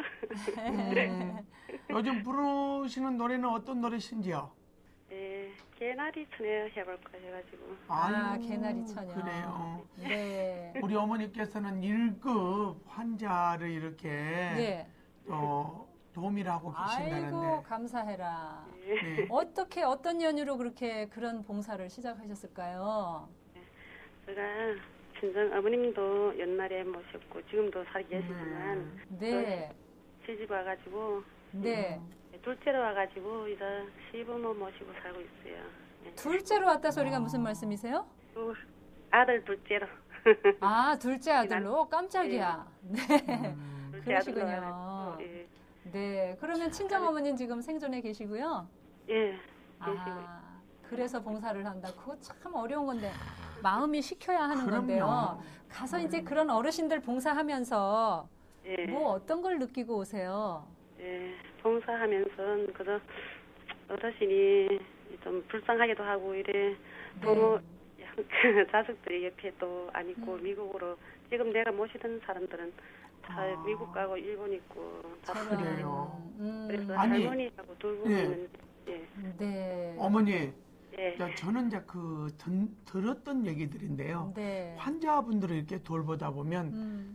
네. 요즘 부르시는 노래는 어떤 노래신지요? 네, 개나리 천에 해볼까 해가지고. 아, 아유, 개나리 처녀. 그래요. 네. 우리 어머니께서는 일 급 환자를 이렇게 네. 어, 도움을 하고 아이고, 계신다는데. 감사해라. 네. 어떻게, 어떤 연유로 그렇게 그런 봉사를 시작하셨을까요? 제가 친정 어머님도 옛날에 모셨고 지금도 살고 계시지만 네. 시집 와가지고 네. 둘째로 와가지고 이제 시부모 모시고 살고 있어요. 네. 둘째로 왔다 소리가 무슨 말씀이세요? 또 아들 둘째로. 아, 둘째 아들로? 깜짝이야. 네. 음, 둘째 아들로 그러시군요. 와가지고, 예. 네. 그러면 친정어머니는 지금 생존해 계시고요? 예. 아, 그래서 봉사를 한다. 그거 참 어려운 건데 마음이 식혀야 하는 그럼요. 건데요. 가서 이제 그런 어르신들 봉사하면서 예. 뭐 어떤 걸 느끼고 오세요? 예, 봉사하면서 그저 어르신이 좀 불쌍하기도 하고 이래 부모 그 자식들이 옆에 또 안 있고 음. 미국으로 지금 내가 모시던 사람들은 다 아. 미국 가고 일본 있고 다 저런, 그래요. 음, 그래서 아니, 할머니하고 돌보고 예. 있는데 예, 네. 어머니, 예, 자, 저는 이제 그 든, 들었던 얘기들인데요. 네. 환자분들을 이렇게 돌보다 보면 음,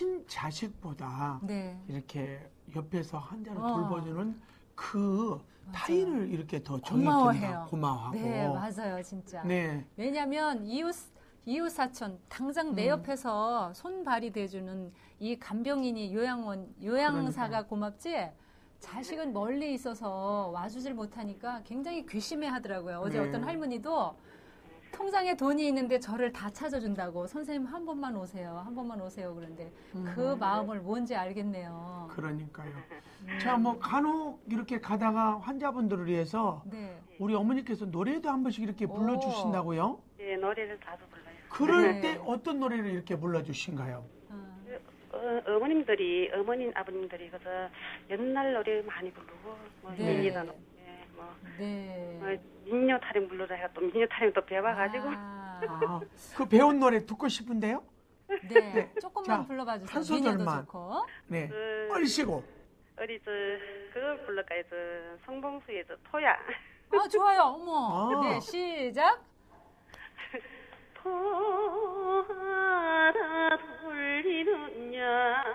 친자식보다 네. 이렇게 옆에서 환자를 어. 돌보주는 그 타인을 이렇게 더 정이 고마워해요. 든다, 고마워하고. 네, 맞아요, 진짜. 네. 왜냐하면 이웃 이웃 사촌 당장 내 음. 옆에서 손발이 돼주는 이 간병인이 요양원 요양사가 그러니까요. 고맙지. 자식은 멀리 있어서 와주질 못하니까 굉장히 괘씸해하더라고요. 어제 네. 어떤 할머니도 통장에 돈이 있는데 저를 다 찾아준다고 선생님 한 번만 오세요, 한 번만 오세요 그런데 그 마음을 뭔지 알겠네요. 그러니까요. 음. 자, 뭐 간혹 이렇게 가다가 환자분들을 위해서 네. 우리 어머니께서 노래도 한 번씩 이렇게 오. 불러주신다고요? 예, 노래를 자주 불러요. 그럴 네. 때 어떤 노래를 이렇게 불러주신가요? 어, 어, 어머님들이 어머님 아버님들이 그저 옛날 노래 많이 부르고 뭐 네. 민이다 노래 뭐 네. 어, 민요 타령 불러라 해가 또 민요 타령 또 배워가지고 아, 아, 그 배운 노래 듣고 싶은데요? 네. 네. 조금만 자, 불러봐 주세요. 한 소절만. 민요도 좋고. 네. 그 얼씨고. 어디 저 그걸 불러까요 저 성봉수의 저 토야 아, 좋아요. 어머. 아. 네, 시작. 토하다 돌리느냐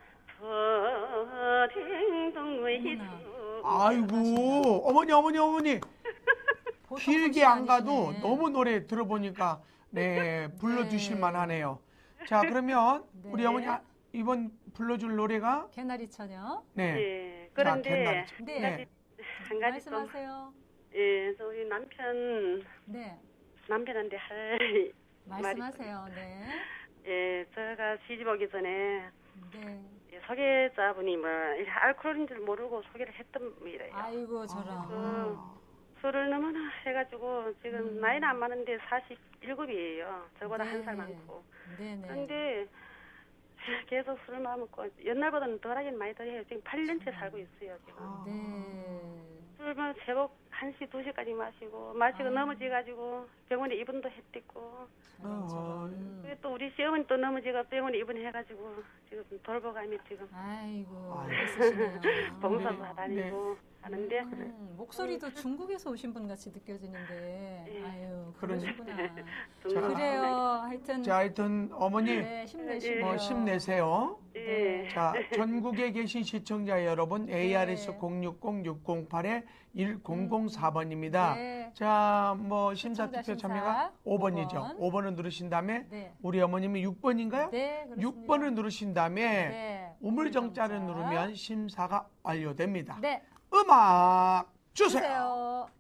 더댕동의 아이고, 어머니, 어머니, 어머니. 보통 길게 솜씨 안 가도 아니시네. 너무 노래 들어보니까 네 불러주실 네. 만하네요. 자, 그러면 네. 우리 어머니 아, 이번 불러줄 노래가 개나리 처녀. 네. 예 자, 그런데 개나리. 네. 네. 한 가지 좀 말씀하세요. 예, 저 우리 남편 네. 남편한테 할 말씀하세요. 네. 예, 제가 시집 오기 전에 네. 예, 소개자분이 뭐 이렇게 알코올인 줄 모르고 소개를 했던 분이래요. 아이고, 저런. 아, 술을 너무나 해가지고 지금 음. 나이는 안 많은데 사십일이에요. 저보다 네. 한 살 많고. 네네. 그런데 계속 술을 먹고 옛날보다는 덜하긴 많이 덜해요. 지금 팔 년째 살고 있어요. 지금. 아. 네. 술만 제법 한 시, 두 시까지 마시고 마시고 넘어져가지고 병원에 입원도 했댔고 어, 그리고 또 우리 시어머니 또 넘어지가 병원에 입원해가지고 지금 돌보감이 지금 아이고, 아이고. 애쓰시네요. 봉사도 다니고 하는데 음, 목소리도 중국에서 오신 분 같이 느껴지는데, 아유, 그러시구나. 자, 그래요. 하여튼, 자, 하여튼 어머니 네, 힘내시고요. 뭐 힘내세요. 예. 자, 전국에 계신 시청자 여러분, 에이아르에스 공육공 육공팔 일공공사 번입니다. 네. 자, 뭐 심사투표 시청자 참여가 심사 오 번이죠. 오 번. 오 번을 누르신 다음에 네. 우리 어머님이 육 번인가요? 네, 그렇습니다. 육 번을 누르신 다음에 네, 우물정자를 우물정자. 누르면 심사가 완료됩니다. 네, 음악 주세요. 주세요.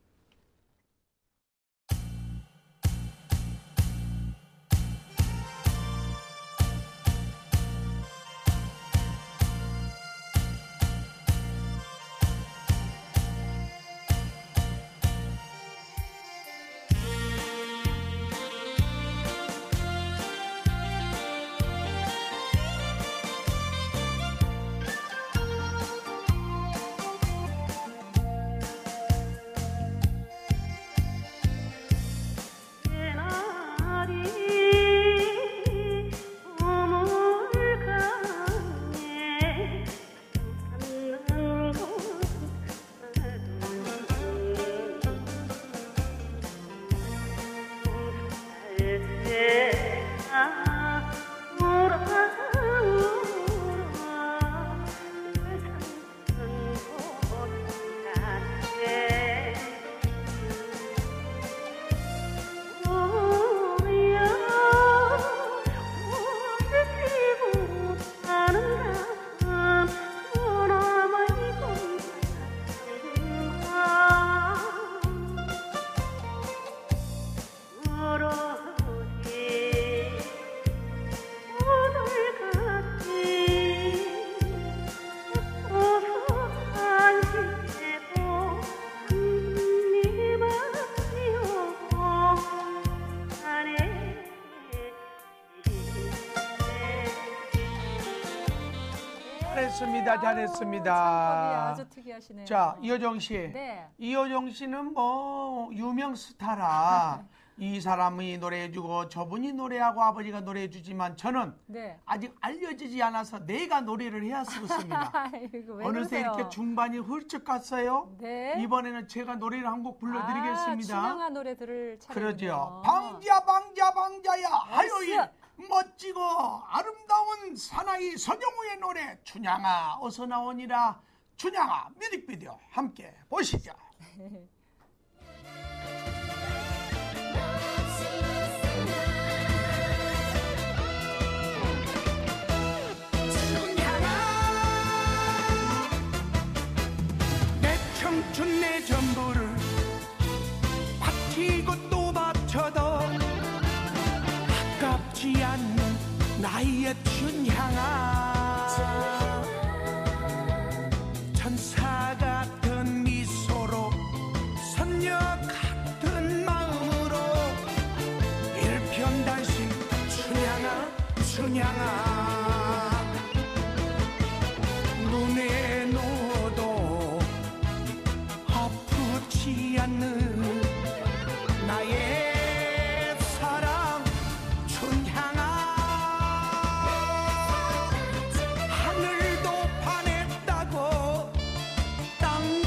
잘했습니다. 잘했습니다. 창법이 아주 특이하시네요. 자, 이효정 씨. 네. 이효정 씨는 뭐 유명 스타라 이 사람이 노래해주고 저분이 노래하고 아버지가 노래해주지만 저는 네. 아직 알려지지 않아서 내가 노래를 해야 쓰겠습니다. 아이고, 왜 어느새 그러세요? 이렇게 중반이 훌쩍 갔어요. 네. 이번에는 제가 노래를 한 곡 불러드리겠습니다. 아, 춘향아 노래 들을 차례군요. 그러죠. 방자 방자 방자야 화요일 나이스. 멋지고 아름다운 사나이 서정우의 노래 춘향아 어서 나오니라. 춘향아 뮤직비디오 함께 보시죠. 내 청춘 내 전부를 바치고 또 바쳐도 아깝지 않는 나의 춘향아 천사 같은 미소로 선녀 같은 마음으로 일편단심 춘향아 춘향아 눈에 넣어도 아프지 않는 나의 사랑 춘향아 하늘도 반했다고 땅도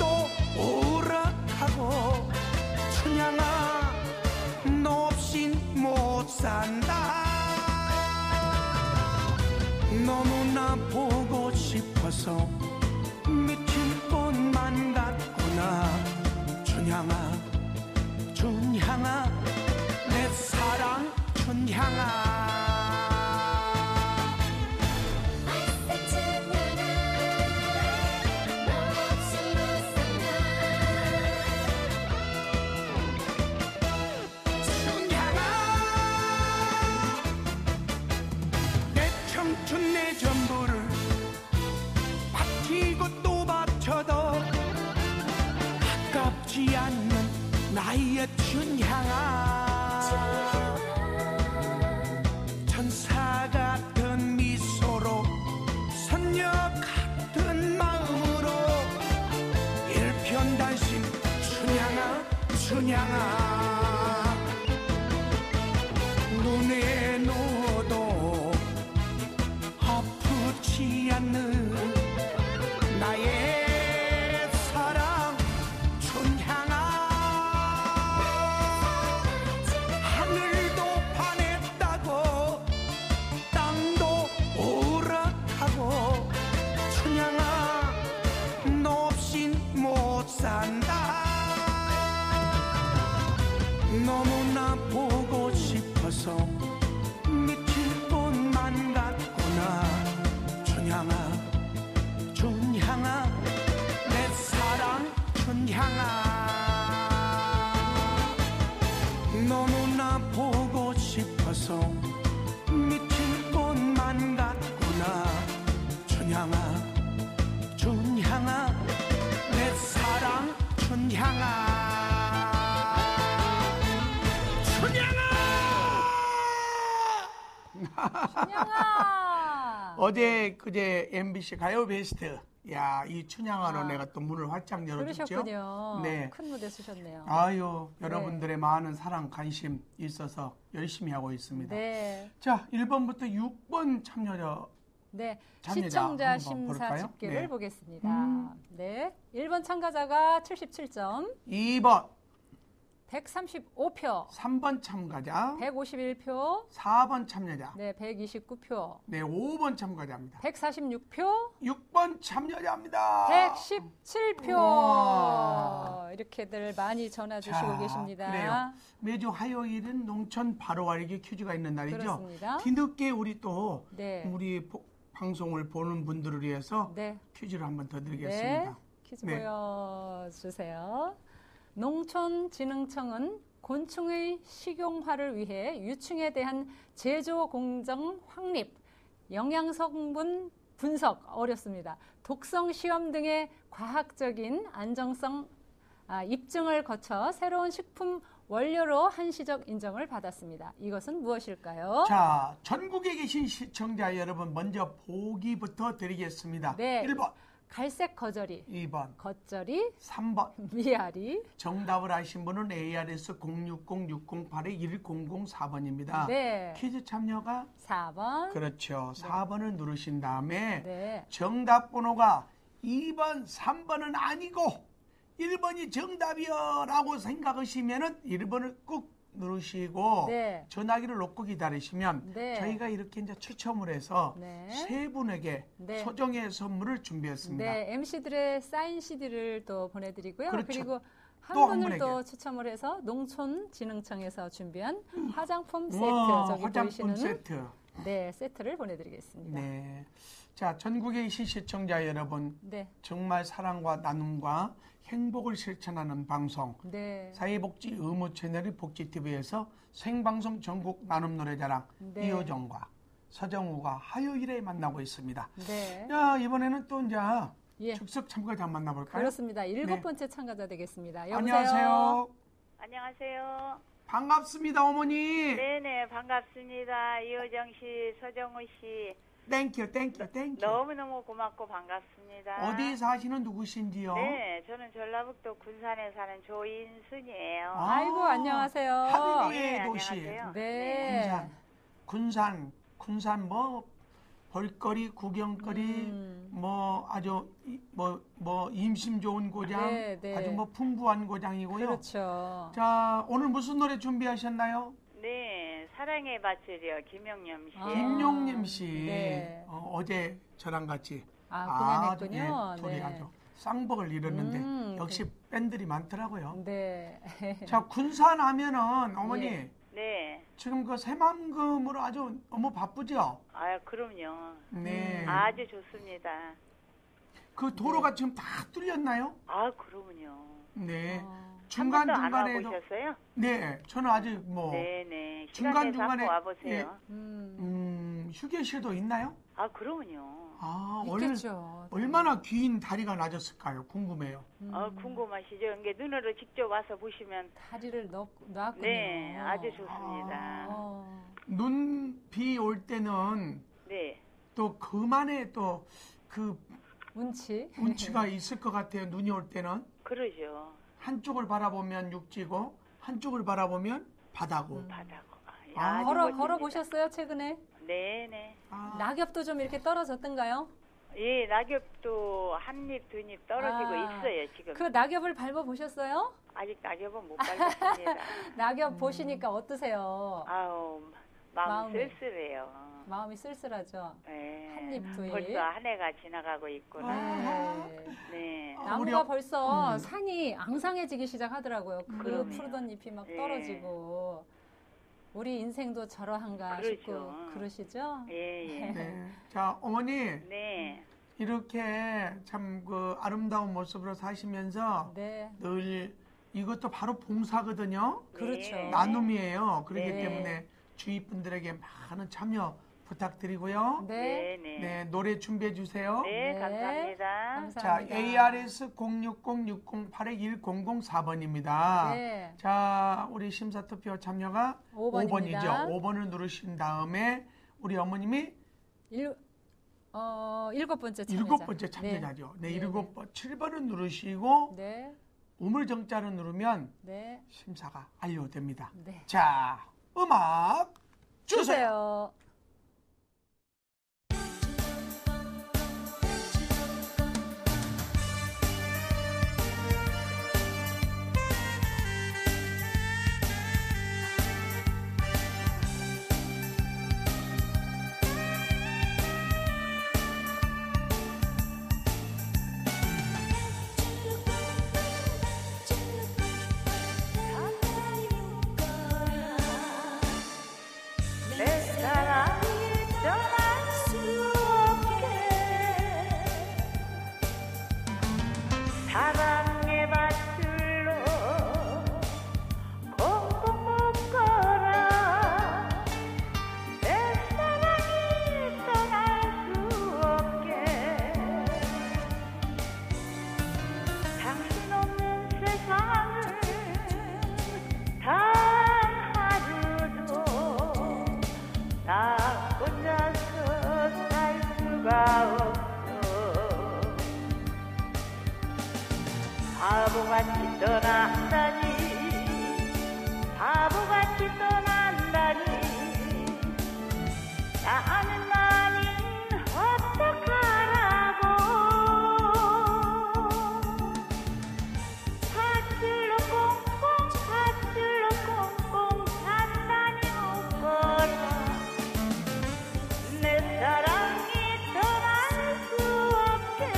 오락하고 춘향아 너 없인 못 산다 너무나 보고 싶어서 미칠 것만 같구나 춘향아 춘향아 내 사랑 춘향아 내 청춘 내 전부를 바치고 또 바쳐도 아깝지 않는 나의 춘향아 천사 같은 미소로 선녀 같은 마음으로 일편단심 춘향아 춘향아 눈에 넣어도 아프지 않는 나의 사랑 춘향아 하늘도 반했다고 땅도 오락하고 춘향아 너 없인 못 산다 너무나 보고 싶어서 미칠 것만 같구나 춘향아 춘향아 내 사랑 춘향아 너무나 보고 싶어서 미칠 것만 같구나 춘향아 춘향아 내 사랑 춘향아 춘향아! 어제 그제 엠비씨 가요 베스트 야 이 춘향아로 아. 내가 또 문을 활짝 열어줬죠. 그러셨군요. 네. 큰 무대 쓰셨네요. 아유 여러분들의 많은 사랑 관심 있어서 열심히 하고 있습니다. 네. 자 일 번부터 육 번 참여자 네. 참여자 시청자 한번 심사 볼까요? 집계를 네. 보겠습니다. 음. 네. 일 번 참가자가 칠십칠 점, 이 번 백삼십오 표, 삼 번 참가자 백오십일 표, 사 번 참여자 네, 백이십구 표, 네 오 번 참가자입니다. 백사십육 표, 육 번 참여자입니다. 백십칠 표. 우와. 이렇게들 많이 전화 주시고 자, 계십니다. 그래요. 매주 화요일은 농촌 바로 알기 퀴즈가 있는 날이죠. 그렇습니다. 뒤늦게 우리 또 네. 우리 보- 방송을 보는 분들을 위해서 네. 퀴즈를 한번 더 드리겠습니다. 네. 퀴즈 네. 보여주세요. 농촌진흥청은 곤충의 식용화를 위해 유충에 대한 제조 공정 확립, 영양 성분 분석 어렵습니다. 독성 시험 등의 과학적인 안정성 아, 입증을 거쳐 새로운 식품 원료로 한시적 인정을 받았습니다. 이것은 무엇일까요? 자, 전국에 계신 시청자 여러분 먼저 보기부터 드리겠습니다. 네. 일 번, 갈색 거저리, 이 번, 겉절이, 삼 번. 미아리. 정답을 아신 분은 에이아르에스 공육공 육공팔 일공공사 번입니다. 네. 퀴즈 참여가 사 번. 그렇죠. 사 번을 누르신 다음에 네. 정답 번호가 이 번, 삼 번은 아니고 일 번이 정답이요라고 생각하시면은 일 번을 꾹 누르시고 네. 전화기를 놓고 기다리시면 네. 저희가 이렇게 이제 추첨을 해서 네. 세 분에게 네. 소정의 선물을 준비했습니다. 네, 엠씨들의 사인 씨디를 또 보내드리고요. 그렇죠. 그리고 한 또한 분을 또 분에게. 추첨을 해서 농촌진흥청에서 준비한 화장품 세트, 우와, 저기 화장품 보이시는 세트. 네, 세트를 보내드리겠습니다. 네. 자, 전국에 계신 시청자 여러분, 네, 정말 사랑과 나눔과 행복을 실천하는 방송 네, 사회복지 의무 채널의 복지티비에서 생방송 전국 나눔 노래자랑 네. 이효정과 서정우가 화요일에 만나고 있습니다. 네. 야, 이번에는 또 이제 예, 즉석 참가자 한번 만나볼까요? 그렇습니다. 일곱 네. 번째 참가자 되겠습니다. 여보세요? 안녕하세요. 안녕하세요. 반갑습니다, 어머니. 네네, 반갑습니다. 이효정 씨, 서정우 씨. 땡큐, 땡큐, 땡큐. 너무너무 고맙고 반갑습니다. 어디 사시는 누구신지요? 네, 저는 전라북도 군산에 사는 조인순이에요. 아, 아이고, 안녕하세요. 하늘의 네, 도시. 안녕하세요. 네. 군산. 군산, 군산 뭐 볼거리, 구경거리, 음. 뭐 아주 이- 뭐, 뭐 임심 좋은 고장, 네, 네. 아주 뭐 풍부한 고장이고요. 그렇죠. 자, 오늘 무슨 노래 준비하셨나요? 네, 사랑의 밭을이요, 김영념 씨. 아. 김용림 씨. 네. 어, 어제 저랑 같이 아, 아주, 공연했군요. 예, 둘이 네. 아주 쌍복을 이뤘는데 음, 역시 밴들이 많더라고요. 네. 자, 군산 하면은 어머니 예. 네, 지금 그 새만금으로 아주 너무 바쁘죠? 아 그럼요. 네. 아주 좋습니다. 그 도로가 지금 다 뚫렸나요? 아, 그럼요. 네. 어. 중간 한 번도 안 중간에도 와보셨어요? 네, 저는 아직 뭐 네네. 중간 시간 내서 중간에 한번 와보세요. 음, 음, 휴게실도 있나요? 아, 그럼요. 아, 얼, 있겠죠. 얼마나 긴 다리가 낮았을까요? 궁금해요. 음, 아, 궁금하시죠? 이게 눈으로 직접 와서 보시면 다리를 넣, 놨군요. 네, 아주 좋습니다. 어. 눈, 비 올 때는 네. 또 그만의 또 그 운치. 운치가 있을 것 같아요. 눈이 올 때는. 그러죠. 한쪽을 바라보면 육지고 한쪽을 바라보면 바다고. 바다고. 아, 걸어 걸어 보셨어요 최근에? 네네. 아, 낙엽도 좀 이렇게 떨어졌던가요? 예, 낙엽도 한 입, 두 입 떨어지고 아, 있어요, 지금. 그 낙엽을 밟아 보셨어요? 아직 낙엽은 못 밟았습니다. 낙엽 보시니까 어떠세요? 아우, 마음 마음이. 쓸쓸해요. 마음이 쓸쓸하죠. 네. 한 입, 두 입. 벌써 한 해가 지나가고 있구나. 네. 네. 아, 우리 나무가 어- 벌써 음. 산이 앙상해지기 시작하더라고요. 그 그럼요. 푸르던 잎이 막 네. 떨어지고 우리 인생도 저러한가 그러죠. 싶고 그러시죠? 예, 예. 네. 자, 어머니 네. 이렇게 참 그 아름다운 모습으로 사시면서 네, 늘 이것도 바로 봉사거든요. 그렇죠. 네. 나눔이에요. 그렇기 네. 때문에 주위 분들에게 많은 참여 부탁드리고요. 네, 네, 네. 네, 노래 준비해 주세요. 네, 네. 감사합니다. 자, 감사합니다. 에이아르에스 공육공 육공 팔일공공사 번입니다. 네. 자, 우리 심사투표 참여가 오 번입니다. 오 번이죠. 오 번을 누르신 다음에 우리 어머님이 일, 어, 일곱 번째 참여자. 일곱 번째 참여자죠. 네, 네, 일곱 번, 칠 번을 누르시고 네, 우물정자를 누르면 네, 심사가 완료됩니다. 네. 자, 음악 주세요. 주세요. 내 사랑이 떠날 수 없게 사랑의 밧줄로 꽁꽁 묶어라 내 사랑이 떠날 수 없게 당신 없는 세상을 단 하루도 나 혼자서 살 수가 없어 바보같이 떠난다니 바보같이 떠난다니 나는 나는 어떡하라고 밧줄로 꽁꽁 밧줄로 꽁꽁 단단히 묶어라 내 사랑이 떠날 수 없게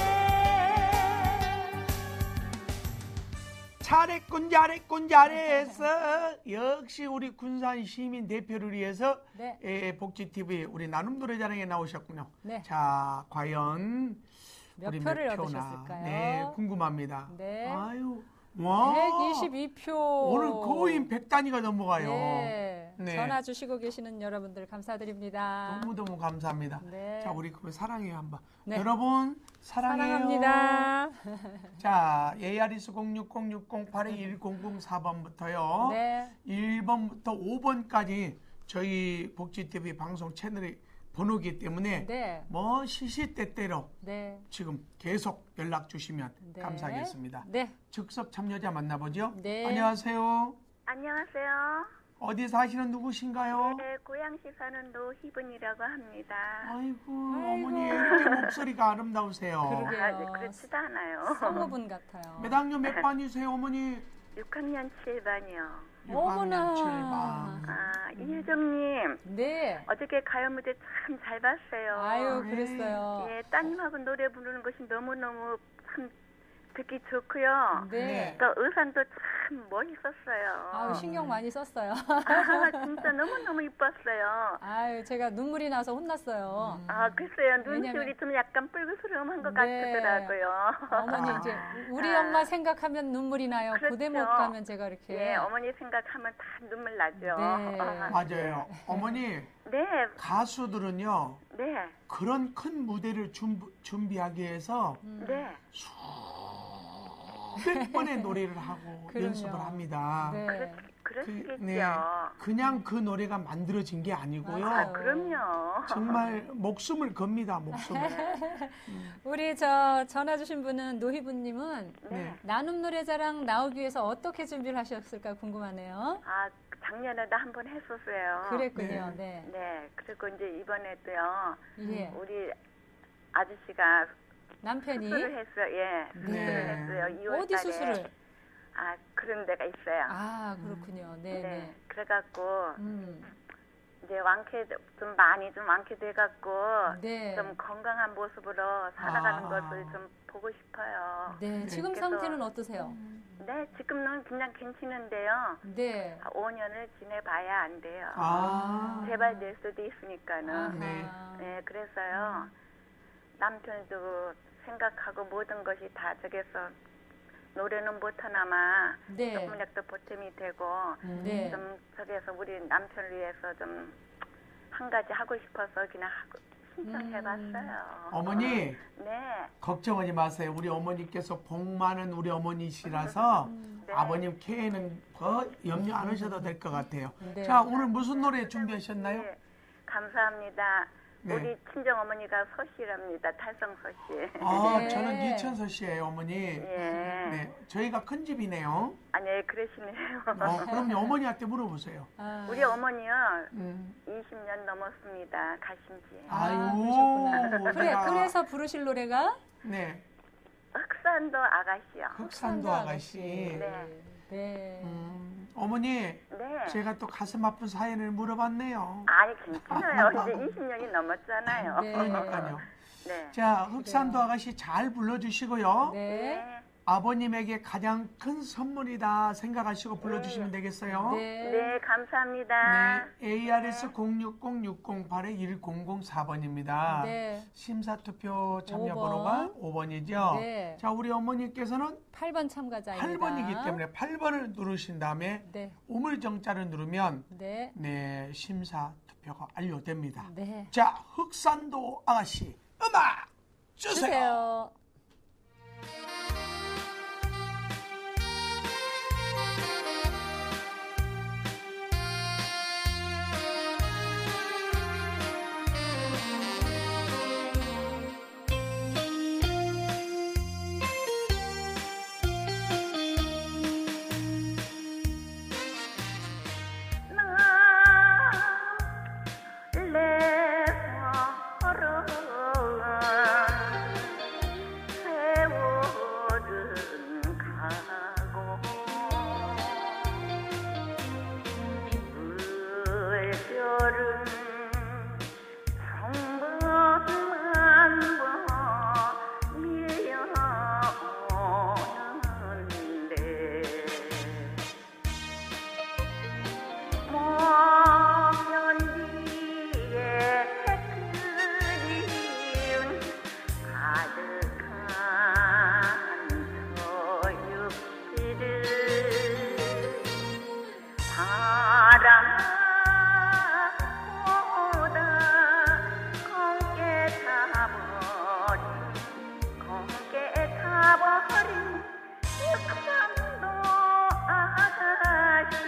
잘했군, 잘했군, 잘했어. 역시 우리 군산 시민 대표를 위해서 네. 예, 복지티비 우리 나눔 노래자랑에 나오셨군요. 네. 자, 과연 몇 우리 표를 몇 표나. 얻으셨을까요? 네, 궁금합니다. 네. 아유, 와. 백이십이 표. 오늘 거의 백 단위가 넘어가요. 네. 네. 전화 주시고 계시는 여러분들 감사드립니다. 너무너무 감사합니다. 네. 자, 우리 그러면 사랑해요 한번. 네. 여러분 사랑해요. 사랑합니다. 자, 에이아르에스 공육공 육공 팔일공공사 번부터요. 네. 일 번부터 오 번까지 저희 복지티비 방송 채널의 번호기 때문에 네. 뭐 시시때때로 네. 지금 계속 연락 주시면 네. 감사하겠습니다. 네. 즉석 참여자 만나보죠. 네. 안녕하세요. 안녕하세요. 어디 사시는 누구신가요? 네, 고양시 사는 노희분이라고 합니다. 아이고, 아이고. 어머니 이렇게 목소리가 아름다우세요. 그러게요. 아, 네, 그렇지도 않아요. 성우분 같아요. 몇 학년 몇 반이세요, 어머니? 육 학년 칠 반이요. 어머나. 칠 반. 아, 이혜정님. 네. 어저께 가요 무대 참 잘 봤어요. 아유, 네. 그랬어요. 예, 따님하고 노래 부르는 것이 너무너무 참 듣기 좋고요. 네. 또 의상도 참 멋있었어요. 아유, 신경 많이 썼어요. 아, 진짜 너무너무 이뻤어요. 아유, 제가 눈물이 나서 혼났어요. 아, 글쎄요. 왜냐면- 눈시울이 좀 약간 뻘그스름한 것 네. 같더라고요. 어머니 이제 우리 아. 엄마 생각하면 눈물이 나요. 그렇죠. 고대 못 가면 제가 이렇게. 예, 어머니 생각하면 다 눈물 나죠. 네. 아, 맞아요. 어머니, 네, 가수들은요, 네, 그런 큰 무대를 준, 준비하기 위해서 네. 수백 번의 노래를 하고 그럼요. 연습을 합니다. 네. 그렇, 그러시겠죠. 그, 네, 그냥 그 노래가 만들어진 게 아니고요. 아, 그럼요. 정말 목숨을 겁니다. 목숨을. 우리 저 전화 주신 분은 노희부님은 네. 나눔 노래자랑 나오기 위해서 어떻게 준비를 하셨을까 궁금하네요. 아, 작년에도 한 번 했었어요. 그랬군요. 네. 네. 네. 그리고 이제 이번에도요. 예. 우리 아저씨가 남편이 수술을 했어요. 예. 수술을 네. 했어요. 이월 어디 달에. 수술을? 아, 그런 데가 있어요. 아, 그렇군요. 네, 네. 네. 그래갖고 음. 이제 완쾌 좀 많이 좀 완쾌돼갖고 네. 좀 건강한 모습으로 살아가는 아. 것을 좀 보고 싶어요. 네, 지금 그래서- 상태는 어떠세요? 네, 지금은 그냥 괜찮은데요. 네. 오 년을 지내봐야 안 돼요. 아. 재발될 수도 있으니까는. 아하. 네. 네, 그래서요. 남편도 생각하고 모든 것이 다 저기서 노래는 못하나마 네. 조금이라도 보탬이 되고 네. 좀 저기서 우리 남편을 위해서 좀 한 가지 하고 싶어서 그냥 하고 신청해봤어요. 어머니 네. 걱정하지 마세요. 우리 어머니께서 복 많은 우리 어머니시라서 네. 아버님 케어는 더 염려 안 하셔도 될 것 같아요. 네. 자, 오늘 무슨 노래 준비하셨나요? 네, 감사합니다. 네. 우리 친정 어머니가 서씨랍니다. 탈성 서씨. 아, 네. 저는 이천서 씨예요, 어머니. 예. 네, 저희가 큰 집이네요. 아니, 그러시네요. 어, 그럼 어머니한테 물어보세요. 아, 우리 어머니요, 음. 이십 년 넘었습니다. 가신 지. 아, 아유, 그러셨구나. 그래, 내가- 그래서 부르실 노래가 네, 흑산도 아가씨요. 흑산도 아가씨. 네. 네. 음, 어머니, 네. 제가 또 가슴 아픈 사연을 물어봤네요. 아니, 괜찮아요. 이제 이십 년이 넘었잖아요. 네. 그러니까요. 네. 자, 흑산도 아가씨 잘 불러주시고요. 네. 네. 아버님에게 가장 큰 선물이다 생각하시고 불러주시면 되겠어요. 네. 네, 감사합니다. 네, 에이아르에스 공육공 육공팔 일공공사 번입니다. 네. 심사투표 참여 오 번. 번호가 오 번이죠. 네. 자, 우리 어머니께서는 팔 번 참가자입니다. 팔 번이기 때문에 팔 번을 누르신 다음에 네. 우물정자를 누르면 네. 네, 심사투표가 완료됩니다. 네. 자, 흑산도 아가씨 음악 주세요. 주세요. 내 서로 세월은 가고 물결은 성분만 밀려오는데 목련 뒤에 그리운 가득한 서육지를 바라보다 검게 타버린 검게 타버린 흑산도 아가씨.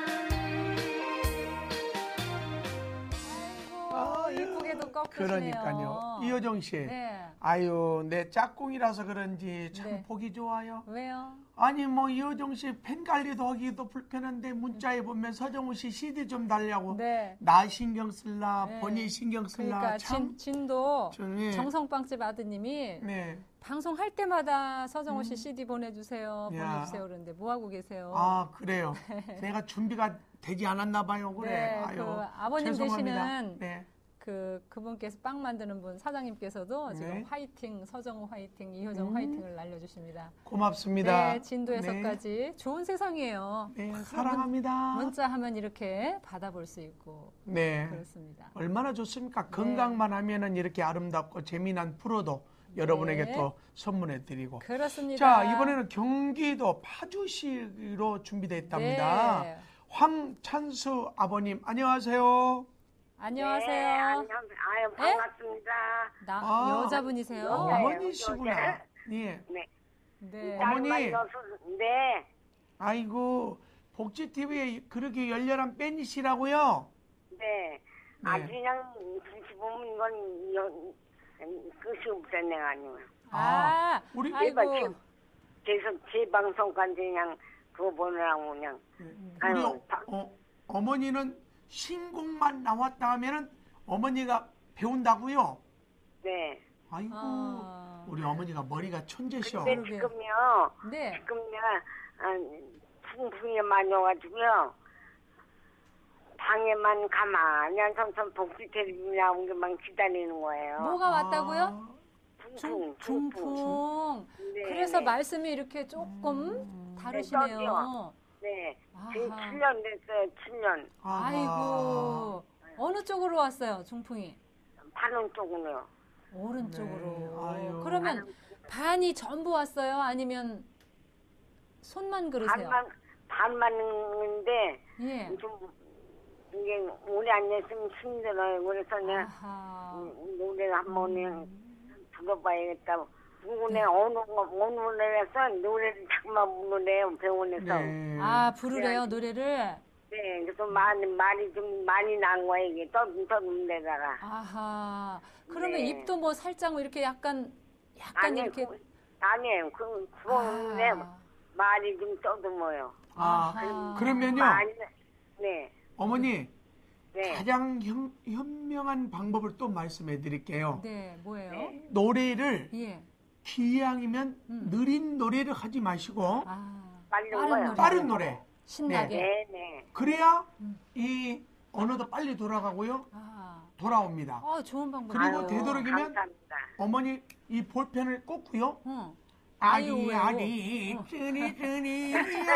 아, 이쁘게도 꺾으시네요. 그러니까요. 이효정 씨. 네. 아유, 내 짝꿍이라서 그런지 참 네. 보기 좋아요. 왜요? 아니 뭐 이효정 씨 팬 관리도 하기도 불편한데 문자에 보면 서정우 씨 씨디 좀 달라고 네. 나 신경 쓸라 네. 본인 신경 쓸라 그러니까 참 진, 진도 좀, 예. 정성빵집 아드님이 네. 방송할 때마다 서정호 씨 씨디 보내주세요, 야. 보내주세요 그러는데 뭐 하고 계세요? 아 그래요. 내가 준비가 되지 않았나 봐요. 그래. 네, 아유, 그 아버님 죄송합니다. 되시는 네. 그 그분께서 빵 만드는 분 사장님께서도 지금 네. 화이팅 서정호 화이팅 이효정 음. 화이팅을 날려주십니다. 고맙습니다. 네, 진도에서까지 좋은 세상이에요. 네, 사랑합니다. 문자하면 이렇게 받아볼 수 있고 네. 그렇습니다. 얼마나 좋습니까? 건강만 하면은 이렇게 아름답고 재미난 프로도 여러분에게 네. 또 선물해 드리고. 그렇습니다. 자, 이번에는 경기도 파주시로 준비되어 있답니다. 네. 황찬수 아버님, 안녕하세요. 안녕하세요. 네, 안녕. 아유, 반갑습니다. 나 아, 여자분이세요? 어머니시구나. 예. 네. 네. 어머니. 네. 아이고, 복지티비에 그렇게 열렬한 팬이시라고요? 네. 아, 그냥 눈치 보면 이건 연- 끝이 없었네, 아니면. 아, 우리 아이고. 계속 제 방송까지 그냥 그거 보느라고 그냥. 우리 아유, 어, 어, 어머니는 신곡만 나왔다 하면은 어머니가 배운다고요? 네. 아이고, 아. 우리 어머니가 머리가 천재셔. 근데 지금요, 네. 지금요, 아, 풍풍이 많이 와가지고요, 방에만 가만히 앉아서 복지 텔레비전 나온 게만 기다리는 거예요. 뭐가 왔다고요? 중풍, 중풍. 네, 그래서 네. 말씀이 이렇게 조금 다르시네요. 떠요. 네. 지금 아하. 칠 년 됐어요, 칠 년. 아이고. 어느 쪽으로 왔어요, 중풍이? 파는 쪽으로요. 오른쪽으로. 아유. 그러면 반이 전부 왔어요? 아니면 손만 그러세요? 반만, 반만 있는데, 예. 좀, 이게 오래 앉아있으면 힘들어요. 그래서 내가 아하. 음, 노래 한번 음. 불러봐야겠다. 그리고 네. 내가 어느, 어느 노래에서 노래를 자꾸만 부르래요, 병원에서. 네. 아, 부르래요, 노래를? 네, 그래서 많이, 말이 좀 많이 난 거야, 이게. 떠, 떠는 데다가. 아하. 그러면 네. 입도 뭐 살짝 뭐 이렇게 약간, 약간 아니, 이렇게. 그, 아니에요. 그, 그거는데 아. 말이 좀 떠듬어요. 아, 아하. 그러면요, 많이, 네, 어머니 네. 가장 현, 현명한 방법을 또 말씀해 드릴게요. 네, 뭐예요? 네. 노래를 예. 기왕이면 음. 느린 노래를 하지 마시고 아. 빠른 빠른 거요. 노래. 빠른 노래. 신나게. 네, 네. 그래야 음. 이 언어도 빨리 돌아가고요. 아. 돌아옵니다. 아, 좋은 방법. 그리고 아유, 되도록이면 감사합니다. 어머니 이 볼펜을 꽂고요. 응. 아리 아유, 아리 어. 쯔니 쯔니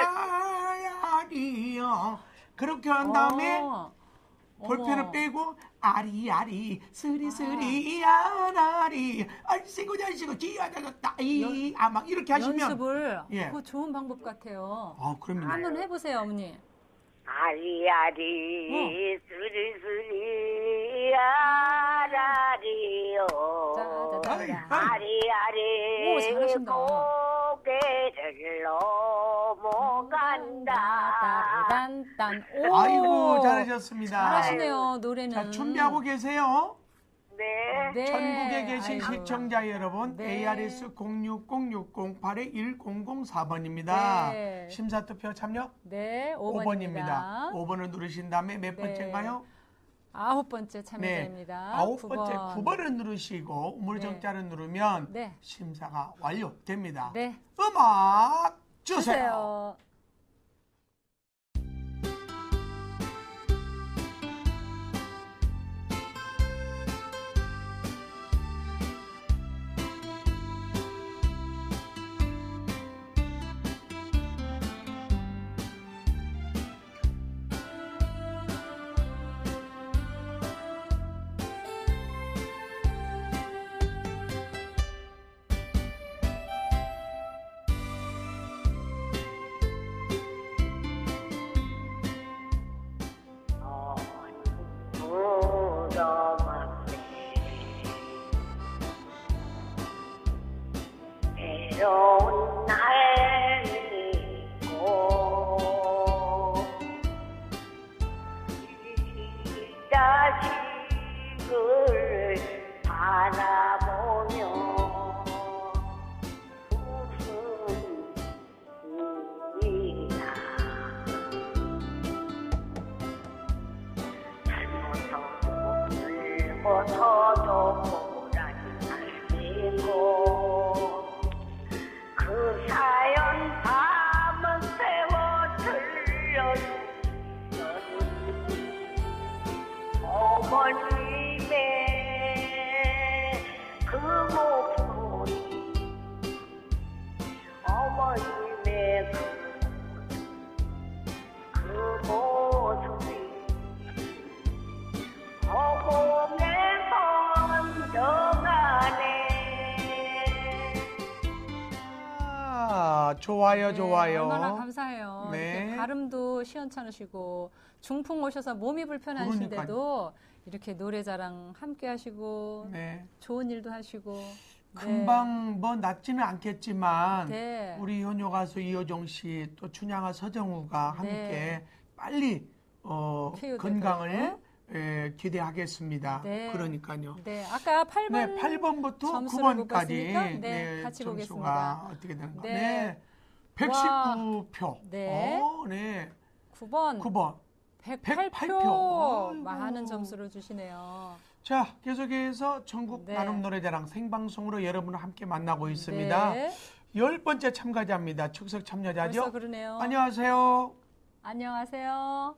아리요. 그렇게 한 다음에 어. 볼펜을 어머. 빼고 아리 아리 스리 스리 아나리 알씨고 잘씨고 지아다갔다 이아 막 이렇게 하시면 연습을. 예. 그거 좋은 방법 같아요. 아 그럼요. 한번 해보세요, 어머니. 아리아리 쓰리쓰리 아라리요 자, 자, 자. 아이, 아이. 아리아리 오, 잘하신다. 고개를 넘어간다. 딴딴. 오. 아이고 잘하셨습니다. 잘하시네요, 노래는. 자 준비하고 계세요. 네. 네. 전국에 계신 아이고. 시청자 여러분, 네. 에이아르에스 공육공육공팔 일공공사 번입니다. 네. 심사투표 참여 네, 오 오 번입니다. 번입니다. 오 번을 누르신 다음에 몇 네. 번째인가요? 아홉 번째 참여자입니다. 네. 아홉 구 번째 번. 구 번을 누르시고 우물정자를 누르면 네. 심사가 완료됩니다. 네. 음악 주세요. 주세요. 외로운 날이고 이 자식을 바라보며 웃음이나 잘못하고 늙어서도 고라니 알고 그 사연 밤은 새워 들려주던 어머님의 그 목소리 어머님의 그, 그 모습이 허공에 번져가네. 아, 좋아요, 좋아요. 얼마나 감사해요. 네. 이렇게 발음도 시원찮으시고 중풍 오셔서 몸이 불편하신데도 이렇게 노래 자랑 함께 하시고 네. 좋은 일도 하시고 금방 뭐 낫지는 않겠지만 네. 우리 효녀 가수 이효정 씨 또 춘향아 서정우가 함께 네. 빨리 어, 쾌유될 건강을 거예요. 예, 기대하겠습니다. 네. 그러니까요. 네, 아까 팔 번 네, 팔 번부터 구 점수를 못 번까지 봤으니까 네, 같이 점수가 보겠습니다. 어떻게 되는가? 네. 네. 백십구 표. 네. 어, 네. 구 번 구 번. 백팔 백팔 표. 표. 많은 점수를 주시네요. 자, 계속해서 전국 네. 나눔 노래자랑 생방송으로 여러분을 함께 만나고 있습니다. 네. 열 번째 참가자입니다. 축석 참여자죠? 벌써 그러네요. 안녕하세요. 안녕하세요.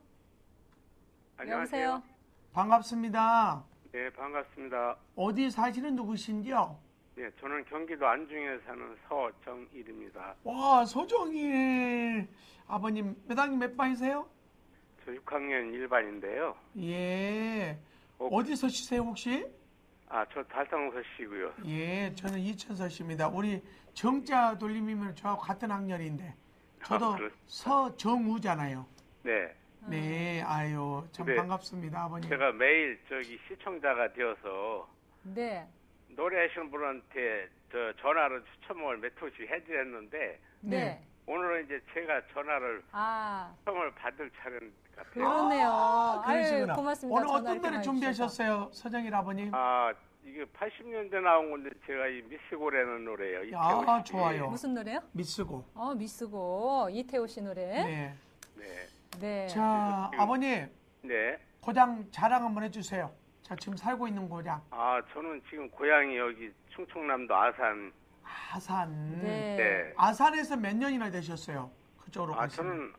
여보세요. 반갑습니다. 네, 반갑습니다. 어디 사시는 누구신지요? 네, 저는 경기도 안중에 사는 서정일입니다. 와, 서정일 아버님 몇 학년 몇 반이세요? 저 육 학년 일 반인데요. 예. 어, 어디서 시세요 혹시? 아, 저 달성서 씨고요. 예, 저는 이천서 씨입니다. 우리 정자 돌림이면 저하고 같은 학년인데 저도 아, 그렇- 서정우잖아요. 네. 네, 아유 참 네. 반갑습니다, 아버님. 제가 매일 저기 시청자가 되어서 네. 노래하시는 분한테 저 전화로 추첨을 몇 통씩 해드렸는데 네. 오늘은 이제 제가 전화를 아, 추첨을 받을 차례인 것 같아요. 그러네요. 아, 아유, 그러시구나. 고맙습니다. 오늘 전화 어떤 이렇게 노래 많이 준비하셨어요, 서정일 아버님? 아, 이게 팔십 년대 나온 건데 제가 이 미스고라는 노래예요. 아, 이태호 씨. 좋아요. 무슨 노래요? 미쓰고. 어, 미쓰고 이태호 씨 노래. 네. 네. 네. 자, 지금- 아버님 네. 고장 자랑 한번 해주세요. 자, 지금 살고 있는 고장. 아, 저는 지금 고향이 여기 충청남도 아산. 아산. 네. 네. 아산에서 몇 년이나 되셨어요? 그쪽으로 아, 가시면. 저는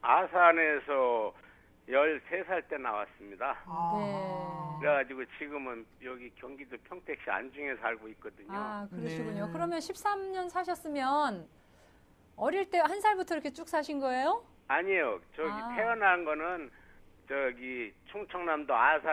아산에서 열세 살 때 나왔습니다. 아. 그래가지고 지금은 여기 경기도 평택시 안중에 살고 있거든요. 아, 그러시군요. 네. 그러면 십삼 년 사셨으면 어릴 때 한 살부터 이렇게 쭉 사신 거예요? 아니에요. 저기 아. 태어난 거는 저기 충청남도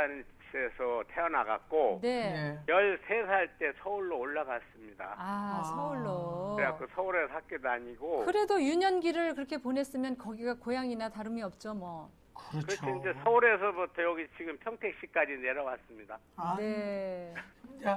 아산에서 태어나갔고 네. 네. 열세 살 때 서울로 올라갔습니다. 아, 아. 서울로. 그래갖고 서울에서 학교 다니고 그래도 유년기를 그렇게 보냈으면 거기가 고향이나 다름이 없죠, 뭐. 그렇죠. 그렇죠. 이제 서울에서부터 여기 지금 평택시까지 내려왔습니다. 아, 네. 진짜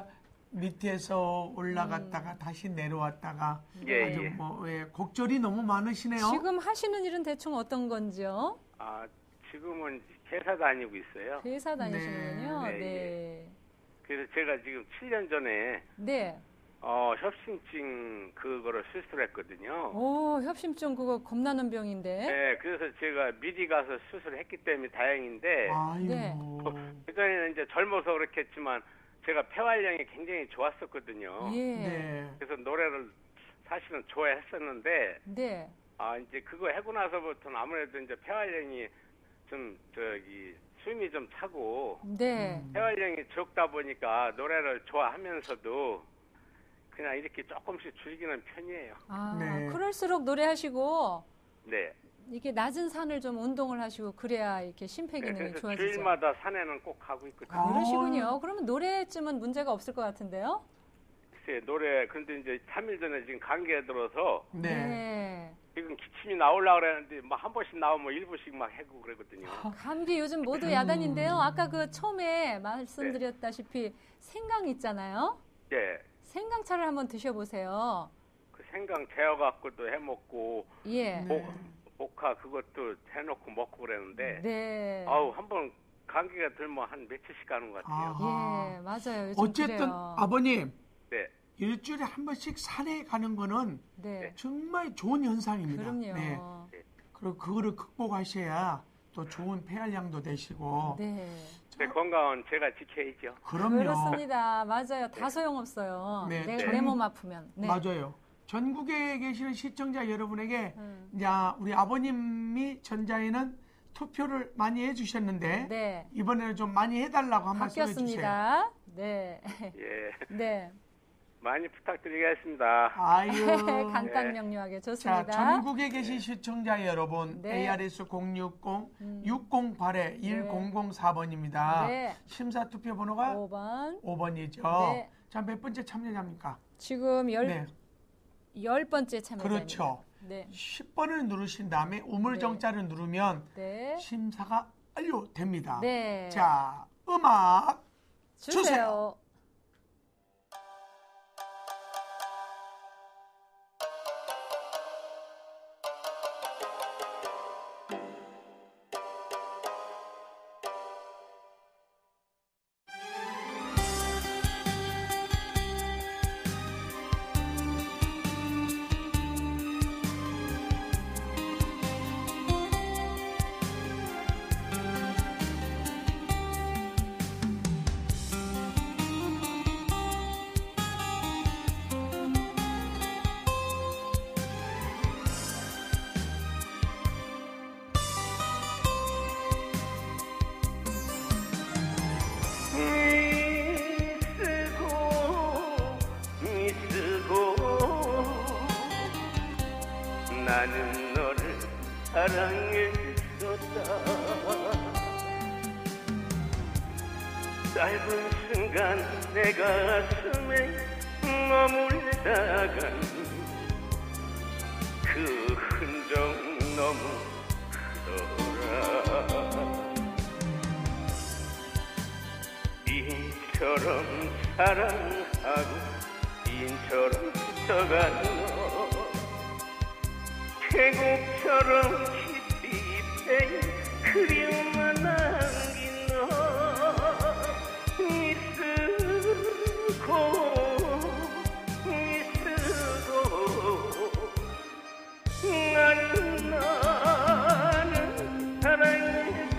밑에서 올라갔다가 다시 내려왔다가 예, 아주 예. 뭐 예, 곡절이 너무 많으시네요. 지금 하시는 일은 대충 어떤 건지요? 아, 지금은 회사 다니고 있어요. 회사 다니시는군요. 네, 네. 네. 그래서 제가 지금 칠 년 전에 네. 어, 협심증 그거를 수술을 했거든요. 오, 협심증 그거 겁나는 병인데. 네, 그래서 제가 미리 가서 수술을 했기 때문에 다행인데 아이고. 네. 그전에는 이제 젊어서 그렇겠지만 제가 폐활량이 굉장히 좋았었거든요. 예. 네. 그래서 노래를 사실은 좋아했었는데 네. 아 이제 그거 하고 나서부터는 아무래도 이제 폐활량이 좀 저기 숨이 좀 차고 네. 폐활량이 적다 보니까 노래를 좋아하면서도 그냥 이렇게 조금씩 줄이는 편이에요. 아, 네. 그럴수록 노래하시고 네. 이게 낮은 산을 좀 운동을 하시고 그래야 이렇게 네, 심폐기능이 그래서 좋아지죠. 주일마다 산에는 꼭 가고 있거든요. 아. 그러시군요. 그러면 노래쯤은 문제가 없을 것 같은데요? 글쎄 노래 근데 이제 삼 일 전에 지금 감기에 들어서 네. 네. 지금 기침이 나오려고 그랬는데 막 한 번씩 나오면 일부씩 막 해고 그러거든요. 감기 요즘 모두 야단인데요. 아까 그 처음에 말씀드렸다시피 생강 있잖아요. 예. 생강차를 한번 드셔보세요. 그 생강 재워갖고도 해먹고 예. 네. 복, 복화 그것도 해놓고 먹고 그랬는데 네. 아우 한번 감기가 들면 한 며칠씩 가는 것 같아요. 아하. 예, 맞아요. 요즘 어쨌든 그래요. 아버님 네. 일주일에 한 번씩 산에 가는 거는 네. 정말 좋은 현상입니다. 그럼요. 네. 그리고 그거를 극복하셔야 또 좋은 폐활량도 되시고. 네. 제 건강은 제가 지켜야죠. 그럼요. 그렇습니다. 맞아요. 다 소용없어요. 네. 내, 전- 내 몸 아프면. 네. 맞아요. 전국에 계시는 시청자 여러분에게 음. 야 우리 아버님이 전자에는 투표를 많이 해주셨는데 네. 이번에는 좀 많이 해달라고 한 말씀 해주세요. 바뀌었습니다. 네. 예. 네. 많이 부탁드리겠습니다. 아유. 간단 네. 명료하게 자, 좋습니다. 전국에 계신 시청자 여러분, 네. 에이아르에스 공육공 음. 육공팔 일공공사 번입니다. 네. 심사 투표 번호가 오 번. 오 번이죠. 네. 자, 몇 번째 참여자입니까? 지금 열, 네. 열 번째 참여자입니다. 그렇죠. 네. 십 번을 누르신 다음에 우물정자를 누르면 네. 심사가 완료됩니다. 네. 자, 음악 주세요. 주세요. 사랑했었다. 짧은 순간 내 가슴에 머물다간 그 흔적 너무 크더라. 인처럼 사랑하고 인처럼 떠간 너, 계곡처럼 깊이 패인 그리움만 남긴 너, 미쓰고 미쓰고 나는 나는 사랑했대요.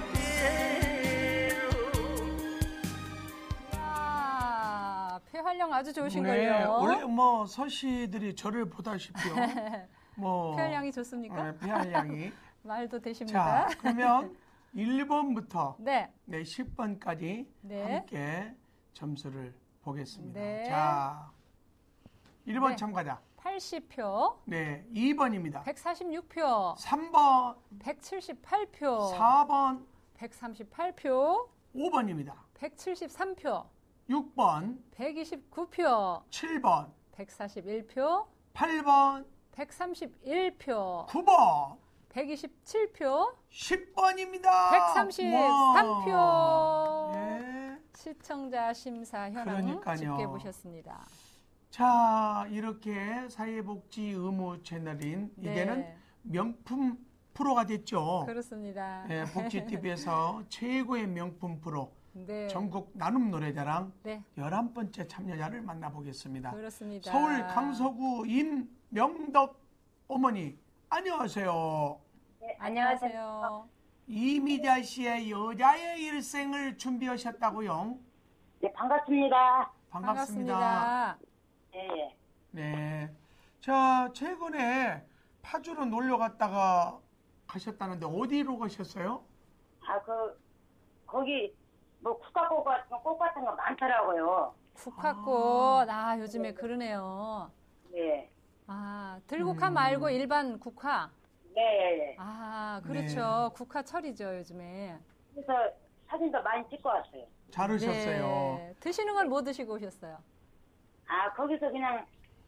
야, 폐활량 아주 좋으신걸요. 네, 원래 뭐 서씨들이 저를 보다시피요. 뭐 폐활량이 좋습니까? 네, 폐활량이. 말도 되십니다. 자, 그러면 일 번부터 네. 네, 십 번까지 네. 함께 점수를 보겠습니다. 네. 자, 일 번 네. 참가자. 팔십 표. 네, 이 번입니다. 백사십육 표. 삼 번. 백칠십팔 표. 사 번. 백삼십팔 표. 오 번입니다. 백칠십삼 표. 육 번. 백이십구 표. 칠 번. 백사십일 표. 팔 번. 백삼십일 표. 구 번. 백이십칠 표. 십 번입니다. 백삼십삼 표. 와. 예. 시청자 심사 현황 그러니까요. 집계 보셨습니다. 자, 이렇게 사회복지 의무 채널인 네. 이제는 명품 프로가 됐죠. 그렇습니다. 네, 복지티비에서 최고의 명품 프로 네. 전국 나눔 노래자랑 네. 열한 번째 참여자를 만나보겠습니다. 그렇습니다. 서울 강서구 임명덕 어머니 안녕하세요. 네, 안녕하세요. 이미자 씨의 여자의 일생을 준비하셨다고요? 네, 반갑습니다. 반갑습니다. 네. 네. 자, 최근에 파주로 놀러 갔다가 가셨다는데 어디로 가셨어요? 아, 그, 거기, 뭐, 국화꽃 같은, 꽃 같은 거 많더라고요. 국화꽃, 아, 아 요즘에 그러네요. 네. 아, 들국화 음. 말고 일반 국화? 네. 아, 그렇죠. 국화철이죠, 요즘에. 그래서 사진도 많이 찍고 왔어요. 잘 오셨어요. 네. 드시는 걸 뭐 드시고 오셨어요? 아, 거기서 그냥